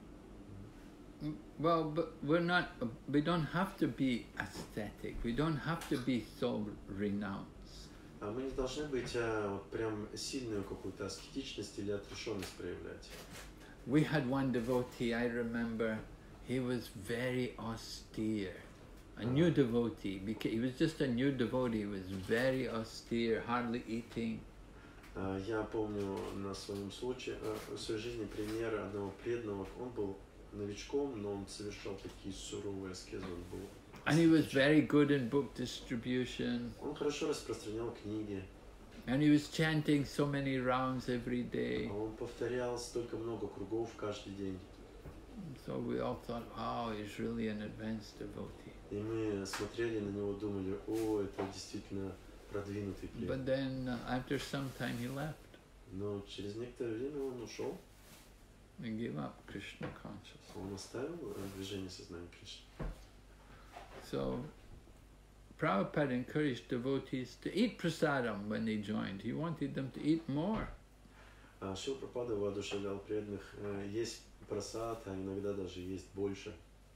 Well, but we don't have to be aesthetic. We don't have to be so renounced. Мы не должны быть прям сильную какую-то аскетичность или отрешенность проявлять. We had one devotee, I remember, he was very austere. A new devotee, he was just a new devotee, he was very austere, hardly eating. Я помню на своем случае, в своей жизни пример одного преданного, он был новичком, но он совершал такие суровые аскезы, он был. And he was very good in book distribution. Он хорошо распространял книги. And he was chanting so many rounds every day. Он повторял столько много кругов каждый день. So we all thought, wow, he's really an advanced devotee. И мы смотрели на него, думали, о, это действительно продвинутый преданный. But then after some time he left. Но через некоторое время он ушел. And gave up Krishna consciousness. Он оставил движение сознания Кришны. So Prabhupada encouraged devotees to eat prasadam when they joined. He wanted them to eat more. Шрила Прабхупада воодушевлял преданных есть прасад, а иногда даже есть больше.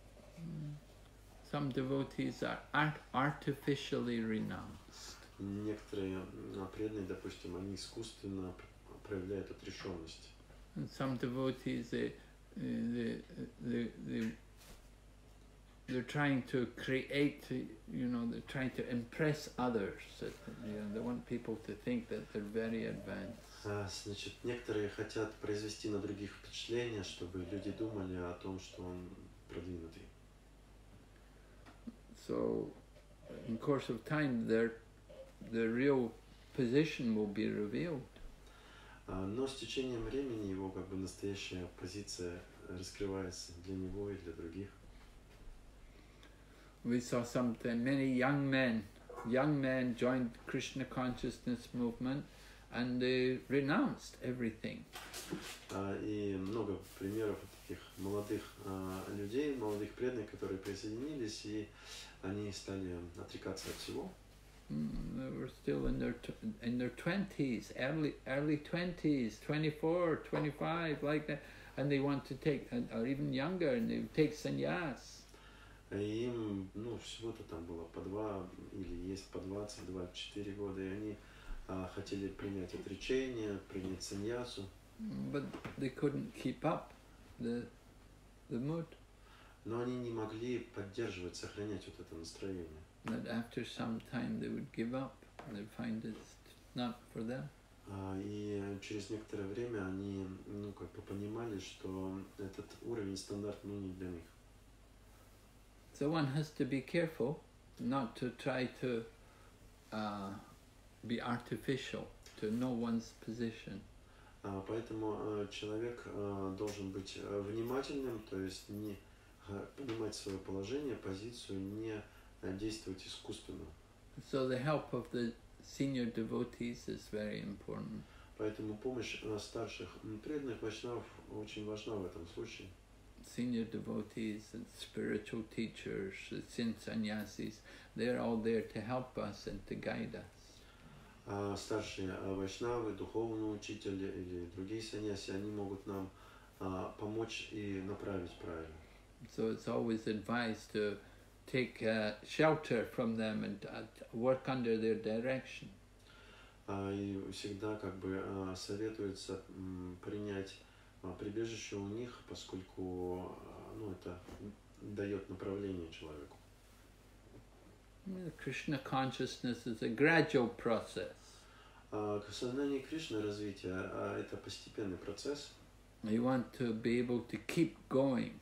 Some devotees are artificially renounced. Некоторые преданные, допустим, они искусственно проявляют отрешенность. And some devotees, they're trying to create, they're trying to impress others. They want people to think that they're very advanced. Значит, некоторые хотят произвести на других впечатление, чтобы люди думали о том, что он продвинутый. So, in course of time, their real position will be revealed. Но с течением времени его как бы настоящая позиция раскрывается для него и для других. We saw many young men joined Krishna consciousness movement and they renounced everything. И много примеров таких молодых людей, молодых преданных, которые присоединились, и они стали отрекаться от всего. They were still in their 20s, early 20s, 24, 25, like that, and they want to take, or even younger, and they take sannyas. И им, всего-то там было по 2 или есть по 20-24 года, и они хотели принять отречение, принять саньясу. But they couldn't keep up the mood. Но они не могли поддерживать, сохранять вот это настроение. That after some time they would give up, they'd find it's not for them. И через некоторое время они, как бы понимали, что этот уровень стандарт, не для них. So one has to be careful not to try to be artificial, to know one's position. Поэтому человек должен быть внимательным, то есть не понимать свое положение, позицию, не действовать искусственно. So the help of the senior devotees is very important. Поэтому помощь старших преданных вайшнавов очень важна в этом случае. Senior devotees and spiritual teachers, the sannyasis, they're all there to help us and to guide us. Старшие вайшнавы, духовные учители или другие саньяси, они могут нам помочь и направить правильно. So it's always advised to take shelter from them and work under their direction. И всегда как бы советуется принять прибежище у них, поскольку это дает направление человеку. Krishna consciousness is a gradual process. Сознание Кришны развитие это постепенный процесс. You want to be able to keep going.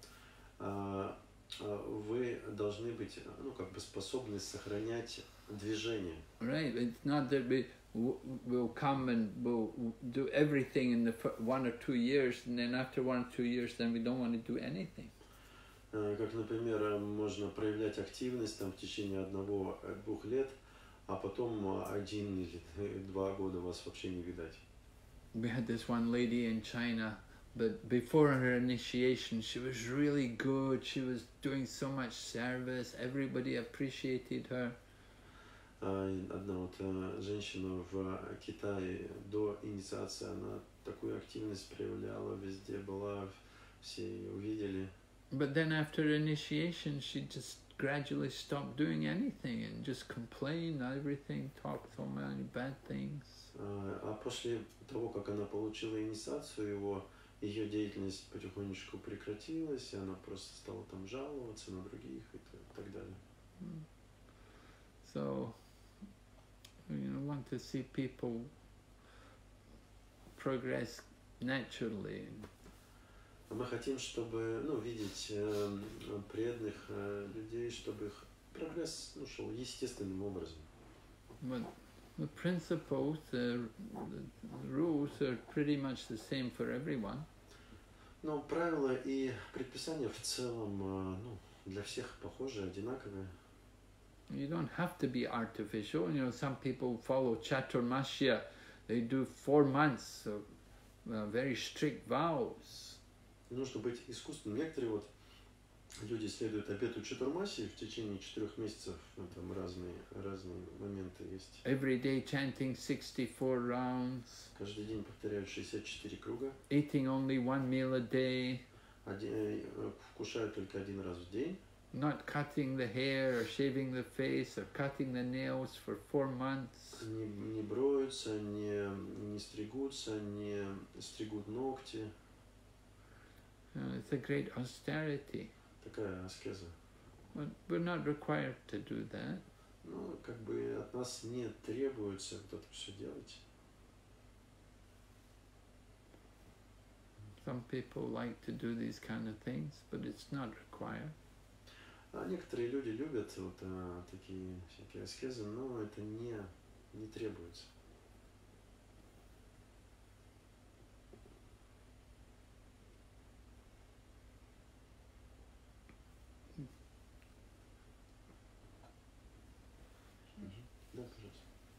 Вы должны быть, как бы способны сохранять движение. Right, it's not that we'll come and we'll do everything in the 1 or 2 years, and then after 1 or 2 years, then we don't want to do anything. Как, например, можно проявлять активность в течение 1-2 лет, а потом 1 или 2 года вас вообще не видать. We had this one lady in China, but before her initiation, she was really good. She was doing so much service. Everybody appreciated her. Одна вот женщина в Китае до инициации, она такую активность проявляла, везде была, все ее увидели. But then after initiation, she just gradually stopped doing anything and just complained everything, talked so many bad things. А после того, как она получила инициацию, ее деятельность потихонечку прекратилась, и она просто стала там жаловаться на других и так далее. So, want to see people progress naturally. Мы хотим, чтобы, видеть преданных людей, чтобы их прогресс шел естественным образом. But the principles, the rules are pretty much the same for everyone. Но правила и предписания в целом, для всех похожи, одинаковые. You don't have to be artificial. Some people follow Chaturmasya. They do 4 months of very strict vows. Не нужно быть искусственным. Некоторые люди следуют обету Чатурмаси в течение 4 месяцев, ну, там разные моменты есть. Every day chanting 64 rounds, Каждый день повторяют 64 круга, eating only one meal a day, вкушают только 1 раз в день, not cutting the hair or shaving the face or cutting the nails for 4 months. не броются, не стригутся, не стригут ногти. It's a great austerity. Такая аскеза. But we're not required to do that. Ну, как бы от нас не требуется вот это все делать. Some people like to do these kind of things, but it's not required. А некоторые люди любят вот такие всякие аскезы, но это не требуется. Да, пожалуйста.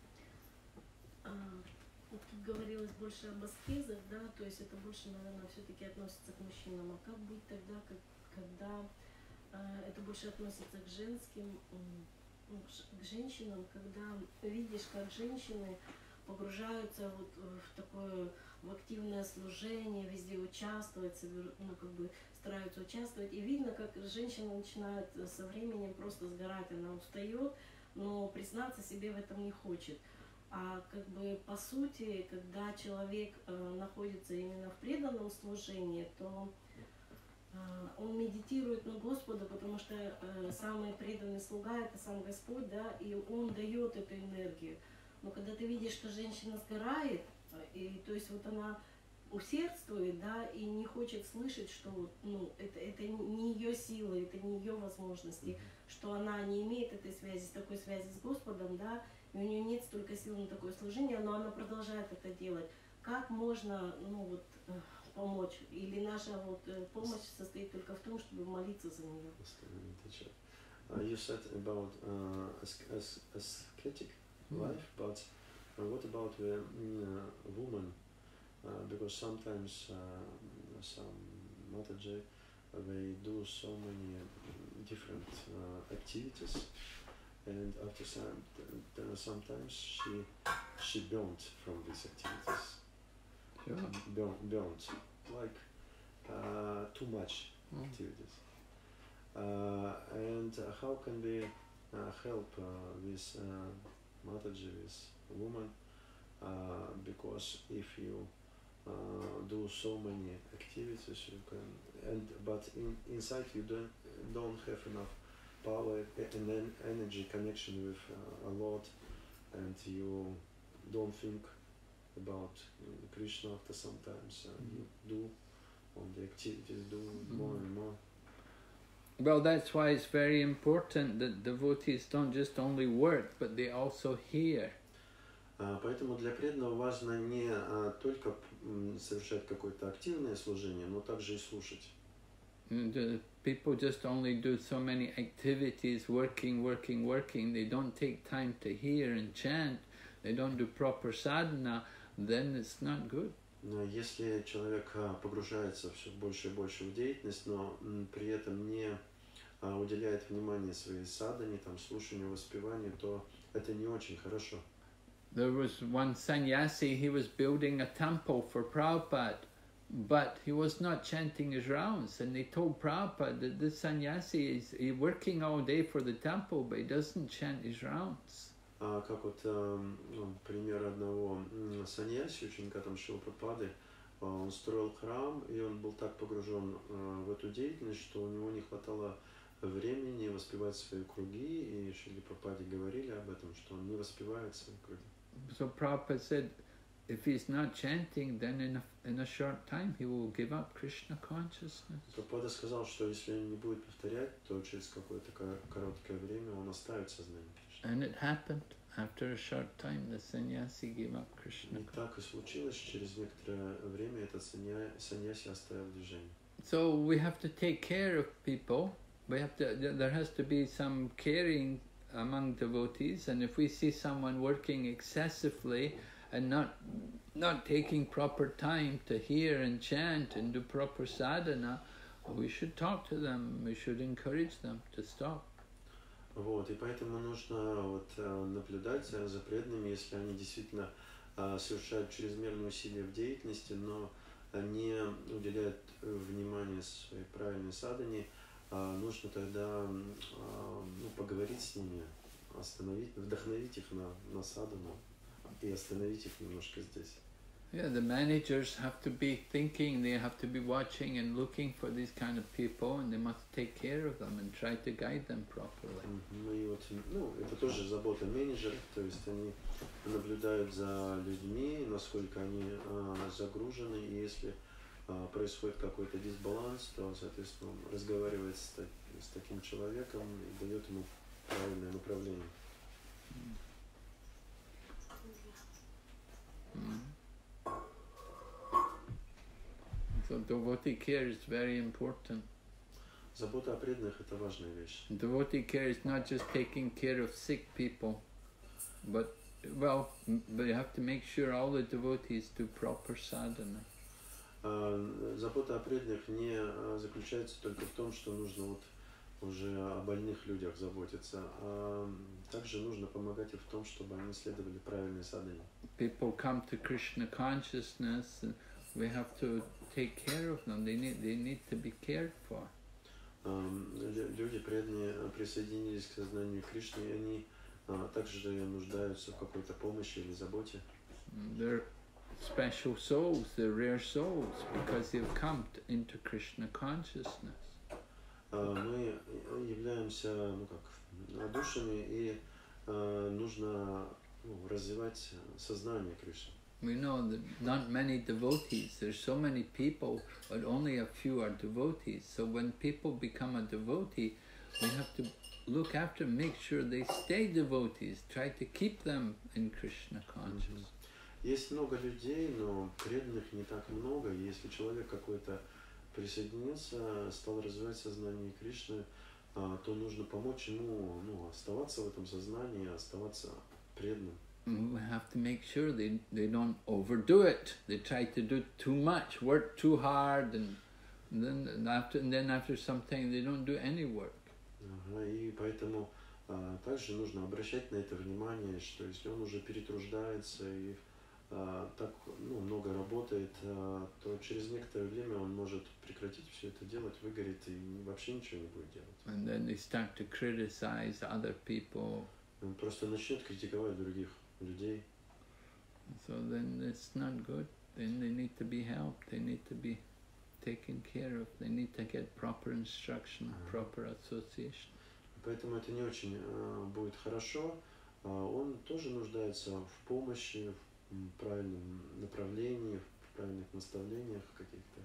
Вот тут говорилось больше об аскезах, да, то есть это больше, наверное, все-таки относится к мужчинам. А как быть тогда, когда это больше относится к женским, к женщинам, когда видишь, как женщины погружаются вот в такое, в активное служение, везде участвовать, ну, как бы стараются участвовать, и видно, как женщина начинает со временем просто сгорать, она устает, но признаться себе в этом не хочет. А как бы по сути, когда человек находится именно в преданном служении, то он медитирует на Господа, потому что самый преданный слуга — это сам Господь, да, и Он дает эту энергию. Но когда ты видишь, что женщина сгорает, и то есть вот она усердствует, да, и не хочет слышать, что ну, это не ее сила, это не ее возможности, что она не имеет этой связи, такой связи с Господом, да, и у нее нет столько сил на такое служение, но она продолжает это делать. Как можно, ну вот, помочь? Или наша вот помощь состоит только в том, чтобы молиться за нее? You said about ascetic life, but what about the woman? Because sometimes some Mataji, they do so many different activities, and after sometimes she burned from these activities. Sure. Burned, like too much activities. And how can we help this Mataji, this woman? Because if you do so many activities, you can, but inside you don't have enough power and then energy connection with a Lord, and you don't think about Krishna after sometimes. You do on the activities, do more and more. Well, that's why it's very important that devotees don't just only work, but they also hear. Поэтому для преданного важно не только совершать какое-то активное служение, но также и слушать. People just only do so many activities, working. They don't take time to hear and chant. They don't do proper sadhana. Then it's not good. Но если человек погружается все больше и больше в деятельность, но при этом не уделяет внимания своей садхане, там, слушанию, воспеванию, то это не очень хорошо. There was one sannyasi, he was building a temple for Prabhupada, but he was not chanting his rounds. And they told Prabhupada that this sannyasi is working all day for the temple, but he doesn't chant his rounds. Как вот пример одного саньяси, ученика там Шрилы Прабхупады, он строил храм, и он был так погружен в эту деятельность, что у него не хватало времени воспевать свои круги, и Шриле Прабхупаде говорили об этом, что он не воспевает свои круги. So Prabhupada said, if he's not chanting, then in a short time he will give up Krishna consciousness. Прабхупада сказал, что если он не будет повторять, то через какое-то короткое время он оставит сознание Кришны. And it happened. After a short time, the sannyasi gave up Krishna. И так и случилось, через некоторое время этот саньяси оставил движение. So we have to take care of people. There has to be some caring among devotees, and if we see someone working excessively and not taking proper time to hear and chant and do proper sadhana, we should talk to them, we should encourage them to stop. Вот, и поэтому нужно вот наблюдать за преданными, если они действительно совершают чрезмерные усилия в деятельности, но не уделяют внимания своей правильной садхане, нужно тогда поговорить с ними, вдохновить их на садхану и остановить их немножко здесь. Yeah, the managers have to be thinking, they have to be watching and looking for these kind of people, and they must take care of them and try to guide them properly. И вот, это тоже забота менеджеров, то есть они наблюдают за людьми, насколько они загружены, и если происходит какой-то дисбаланс, то, соответственно, он разговаривает с таким человеком и дает ему правильное направление. So devotee care is very important. Забота о преданных – это важная вещь. Devotee care is not just taking care of sick people, but you have to make sure all the devotees do proper sadhana. Забота о преданных не заключается только в том, что нужно вот уже о больных людях заботиться, а также нужно помогать им в том, чтобы они следовали правильной садхане. People come to Krishna consciousness, and we have to take care of them. They need to be cared for. Люди преданные присоединились к сознанию Кришны, и они также нуждаются в какой-то помощи или заботе. They're special souls, they're rare souls, because they've come into Krishna consciousness. Мы являемся, душами, и нужно развивать сознание Кришны. We know that not many devotees, there's so many people, but only a few are devotees. So when people become a devotee, we have to look after, make sure they stay devotees, try to keep them in Krishna consciousness. Есть много людей, но преданных не так много. Если человек какой-то присоединился, стал развивать сознание Кришны, то нужно помочь ему оставаться в этом сознании, оставаться преданным. We have to make sure they don't overdo it. They try to do too much, work too hard, and then after some time they don't do any work. И поэтому также нужно обращать на это внимание, что если он уже перетруждается и так много работает, то через некоторое время он может прекратить все это делать, выгореть и вообще ничего не будет делать. And then they start to criticize other people. Он просто начнет критиковать других людей. So then it's not good. Then they need to be helped. They need to be taken care of. They need to get proper instruction, proper association. Поэтому это не очень будет хорошо. Он тоже нуждается в помощи, в правильном направлении, в правильных наставлениях каких-то.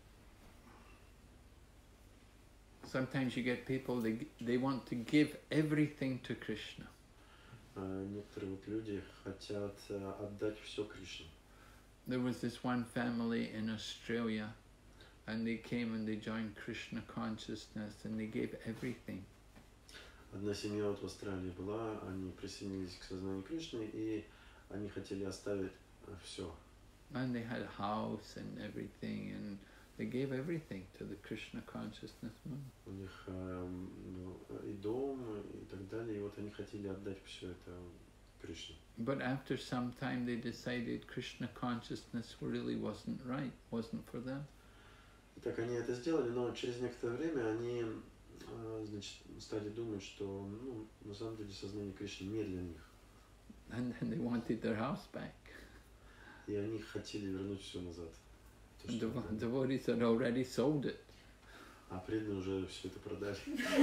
Sometimes you get people, they want to give everything to Krishna. Некоторые люди хотят отдать все Кришне. There was this one family in Australia, and they came and they joined Krishna consciousness, and they gave everything. Одна семья вот в Австралии была, они присоединились к сознанию Кришны, и они хотели оставить все. And they had a house and everything, and they gave everything to the Krishna consciousness movement. У них и дом, и так далее, и вот они хотели отдать все это Кришне. But after some time they decided Krishna consciousness really wasn't right, wasn't for them. И так они это сделали, но через некоторое время они стали думать, что на самом деле сознание Кришны не для них. And then they wanted their house back. И они хотели вернуть все назад. Devotees had already sold it. А преданные уже все это продали.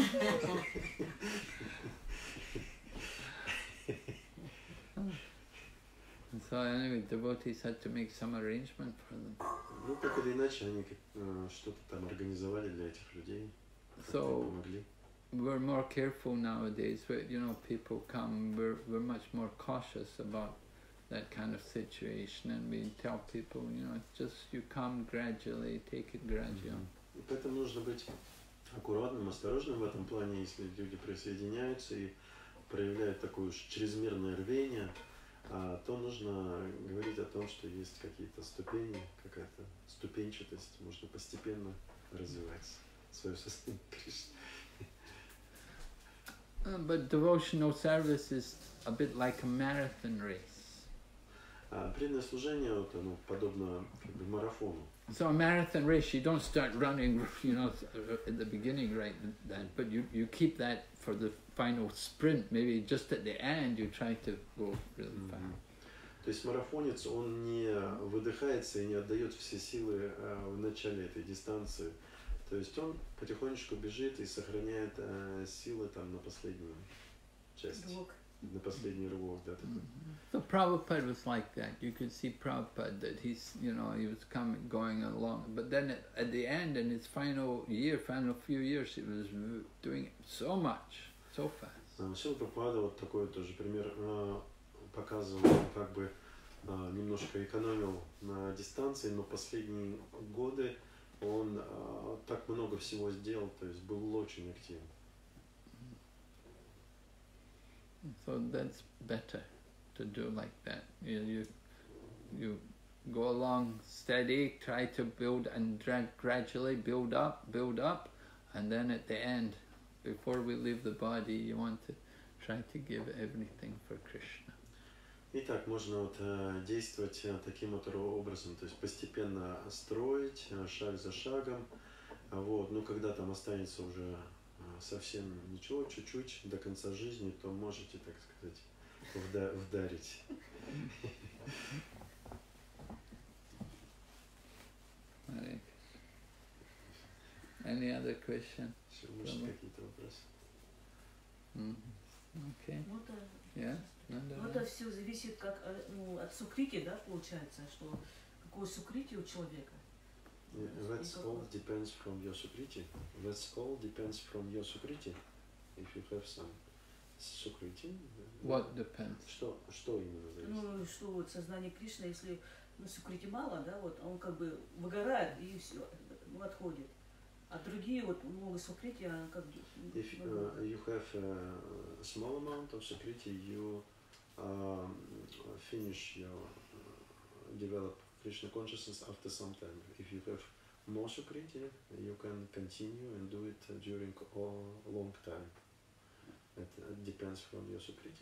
So anyway, devotees had to make some arrangement for them. Ну, так или иначе, они что-то там организовали для этих людей. So помогли. we're more careful nowadays. People come, we're much more cautious about that kind of situation, and we tell people, just you come gradually, take it gradually. И поэтому нужно быть аккуратным, осторожным в этом плане, если люди присоединяются и проявляют такое уж чрезмерное рвение, то нужно говорить о том, что есть какие-то ступени, какая-то ступенчатость, можно постепенно развиваться. свое сознание Кришны. But devotional service is a bit like a marathon race. Преданное служение вот, оно подобно как бы марафону. So a marathon race, you don't start running, you know, at the beginning, right? But you keep that for the final sprint. Maybe just at the end, you try to go really fast. То есть марафонец, он не выдыхается и не отдает все силы в начале этой дистанции. То есть он потихонечку бежит и сохраняет силы там на последнюю часть, на последний рывок, да, такой. So Prabhupada was like that. You could see Prabhupada that he's, you know, he was going along. But then at the end, in his final few years, he was doing so much, so fast. Шрила Прабхупада вот такой тоже пример показывал, как бы немножко экономил на дистанции, но последние годы он так много всего сделал, то есть был очень активен. So that's better to do like that. You go along steady, try to build and gradually build up, and then at the end, before we leave the body, you want to try to give everything for Krishna. Итак, можно вот действовать таким вот образом, то есть постепенно строить, шаг за шагом, вот, но когда там останется уже совсем ничего, чуть-чуть до конца жизни, то можете, так сказать, вдарить. Any other question? Еще, может, какие-то вопросы? Okay. Yeah? Ну, это все зависит как, от сукрити, да, получается, что какое сукрити у человека. That's all depends from your sukriti. That's all depends from your sukriti. If you have some sukriti. What depends? Что именно зависит? Ну, что вот сознание Кришны, если сукрити мало, да, вот он как бы выгорает и все, отходит. А другие вот много сукрити, как бы... If you have a small amount of sukriti, you finish your develop Krishna consciousness after some time. If you have more sukriti, you can continue and do it during a long time. It depends from your sukriti.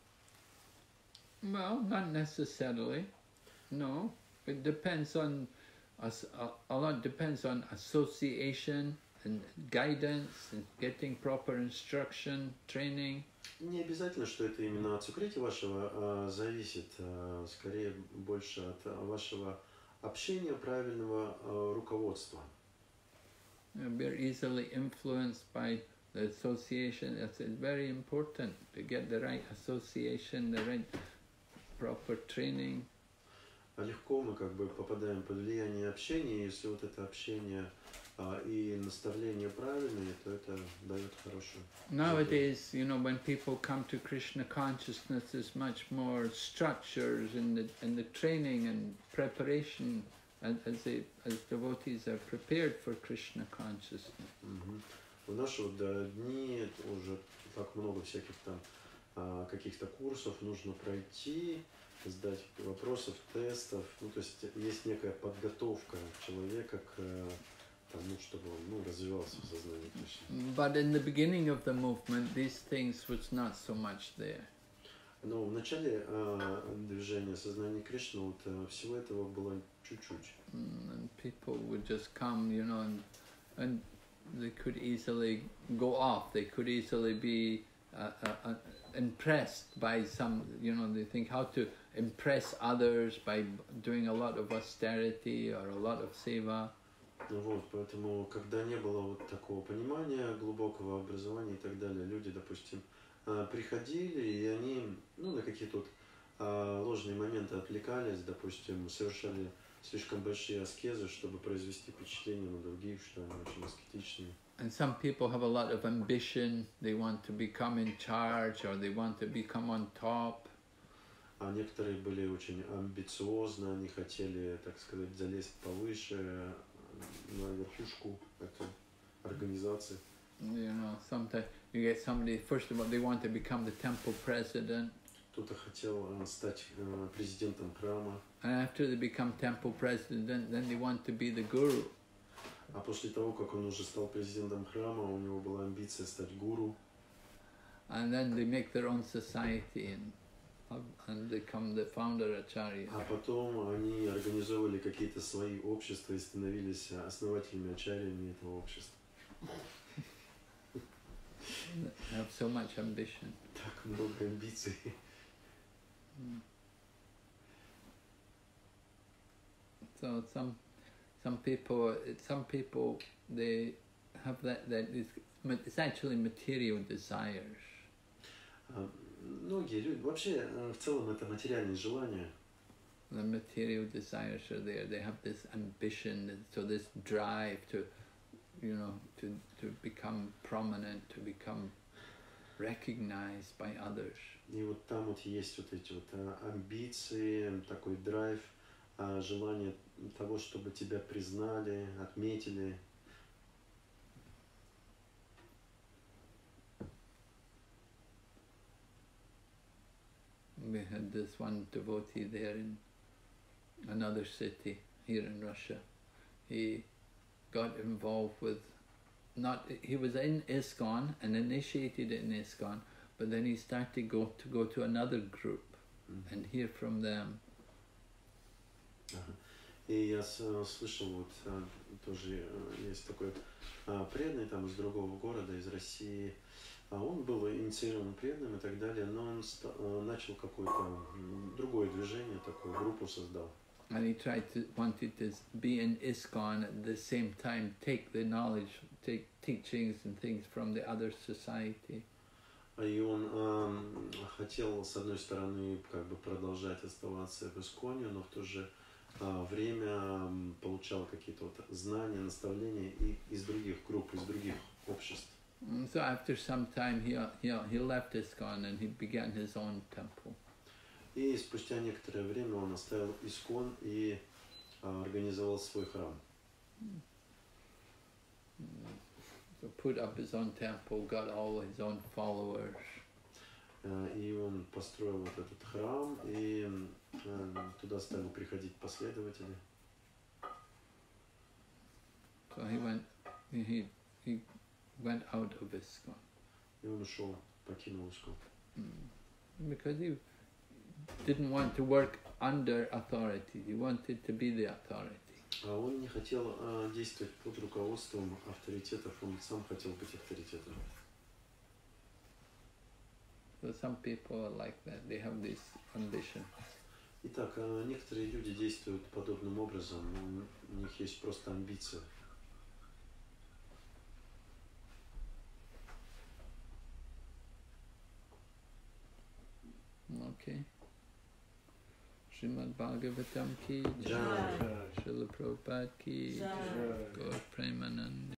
Well, not necessarily. No, it depends on a lot depends on association and guidance and getting proper instruction, training. Не обязательно, что это именно от сукрити вашего зависит, скорее больше от вашего общения, правильного руководства. We're easily influenced by the association. It's very important to get the right association, the right proper training. Легко мы как бы попадаем под влияние общения, если вот это общение и наставления правильные, то это дает хорошую. Nowadays, you know, when people come to Krishna consciousness, there's much more structures in the training and preparation as devotees are prepared for Krishna consciousness. В наши вот дни уже так много всяких там каких-то курсов нужно пройти, сдать вопросов, тестов. Ну, то есть некая подготовка человека к тому, чтобы он развивался в сознании Кришны. But in the beginning of the movement, these things was not so much there. Но в начале движения сознания Кришны вот всего этого было чуть-чуть. And people would just come, you know, and they could easily go off. They could easily be impressed by some, you know, they think how to impress others by doing a lot of austerity or a lot of seva. Вот, поэтому, когда не было вот такого понимания, глубокого образования и так далее, люди, допустим, приходили, и они, ну, на какие-то вот ложные моменты отвлекались, допустим, совершали слишком большие аскезы, чтобы произвести впечатление на других, что они очень аскетичные. And some people have a lot of ambition, they want to become in charge or they want to become on top. А некоторые были очень амбициозны, они хотели, так сказать, залезть повыше, на верхушку этой организации. You know, sometimes you get somebody, first of all, they want to become the temple president. Кто-то хотел стать президентом храма. And after they become temple president, then they want to be the guru. А после того, как он уже стал президентом храма, у него была амбиция стать гуру. And then they make their own society and become the founder acharya. А потом они организовывали какие-то свои общества и становились основателями, ачарьями этого общества. They have so much ambition. Так много амбиций. So some people they have that it's actually material desires. Многие люди, вообще в целом это материальные желания. The material desires are there. They have this ambition, so this drive to, you know, to become prominent, to become recognized by others. И вот там вот есть вот эти вот амбиции, такой драйв, желание того, чтобы тебя признали, отметили. We had this one devotee there in another city here in Russia. He got involved with he was in ISKCON and initiated in ISKCON, but then he started to go to another group and hear from them. И я слышал, вот тоже есть такой преданный там из другого города, из России. Он был инициирован преданным и так далее, но он начал какое-то другое движение, такую группу создал. And he wanted to be in ISKCON at the same time, take the knowledge, take teachings and things from the other society. И он хотел, с одной стороны, как бы продолжать оставаться в ISKCON, но в то же время получал какие-то вот знания, наставления и из других групп, из других обществ. So after some time he left ISKCON and he began his own temple. И спустя некоторое время он оставил ISKCON и организовал свой храм. So put up his own temple, got all his own followers. И он построил вот этот храм, и туда стали приходить последователи. So he went out of ISKCON. И он ушел, покинул ISKCON. Because he didn't want to work under authority. He wanted to be the authority. А он не хотел действовать под руководством авторитетов, он сам хотел быть авторитетом. So some people are like that. They have this ambition. Итак, некоторые люди действуют подобным образом. У них есть просто амбиция. Okay. Srimad Bhagavatam ki Jai. Srila Prabhupada ki Gaur Premanand.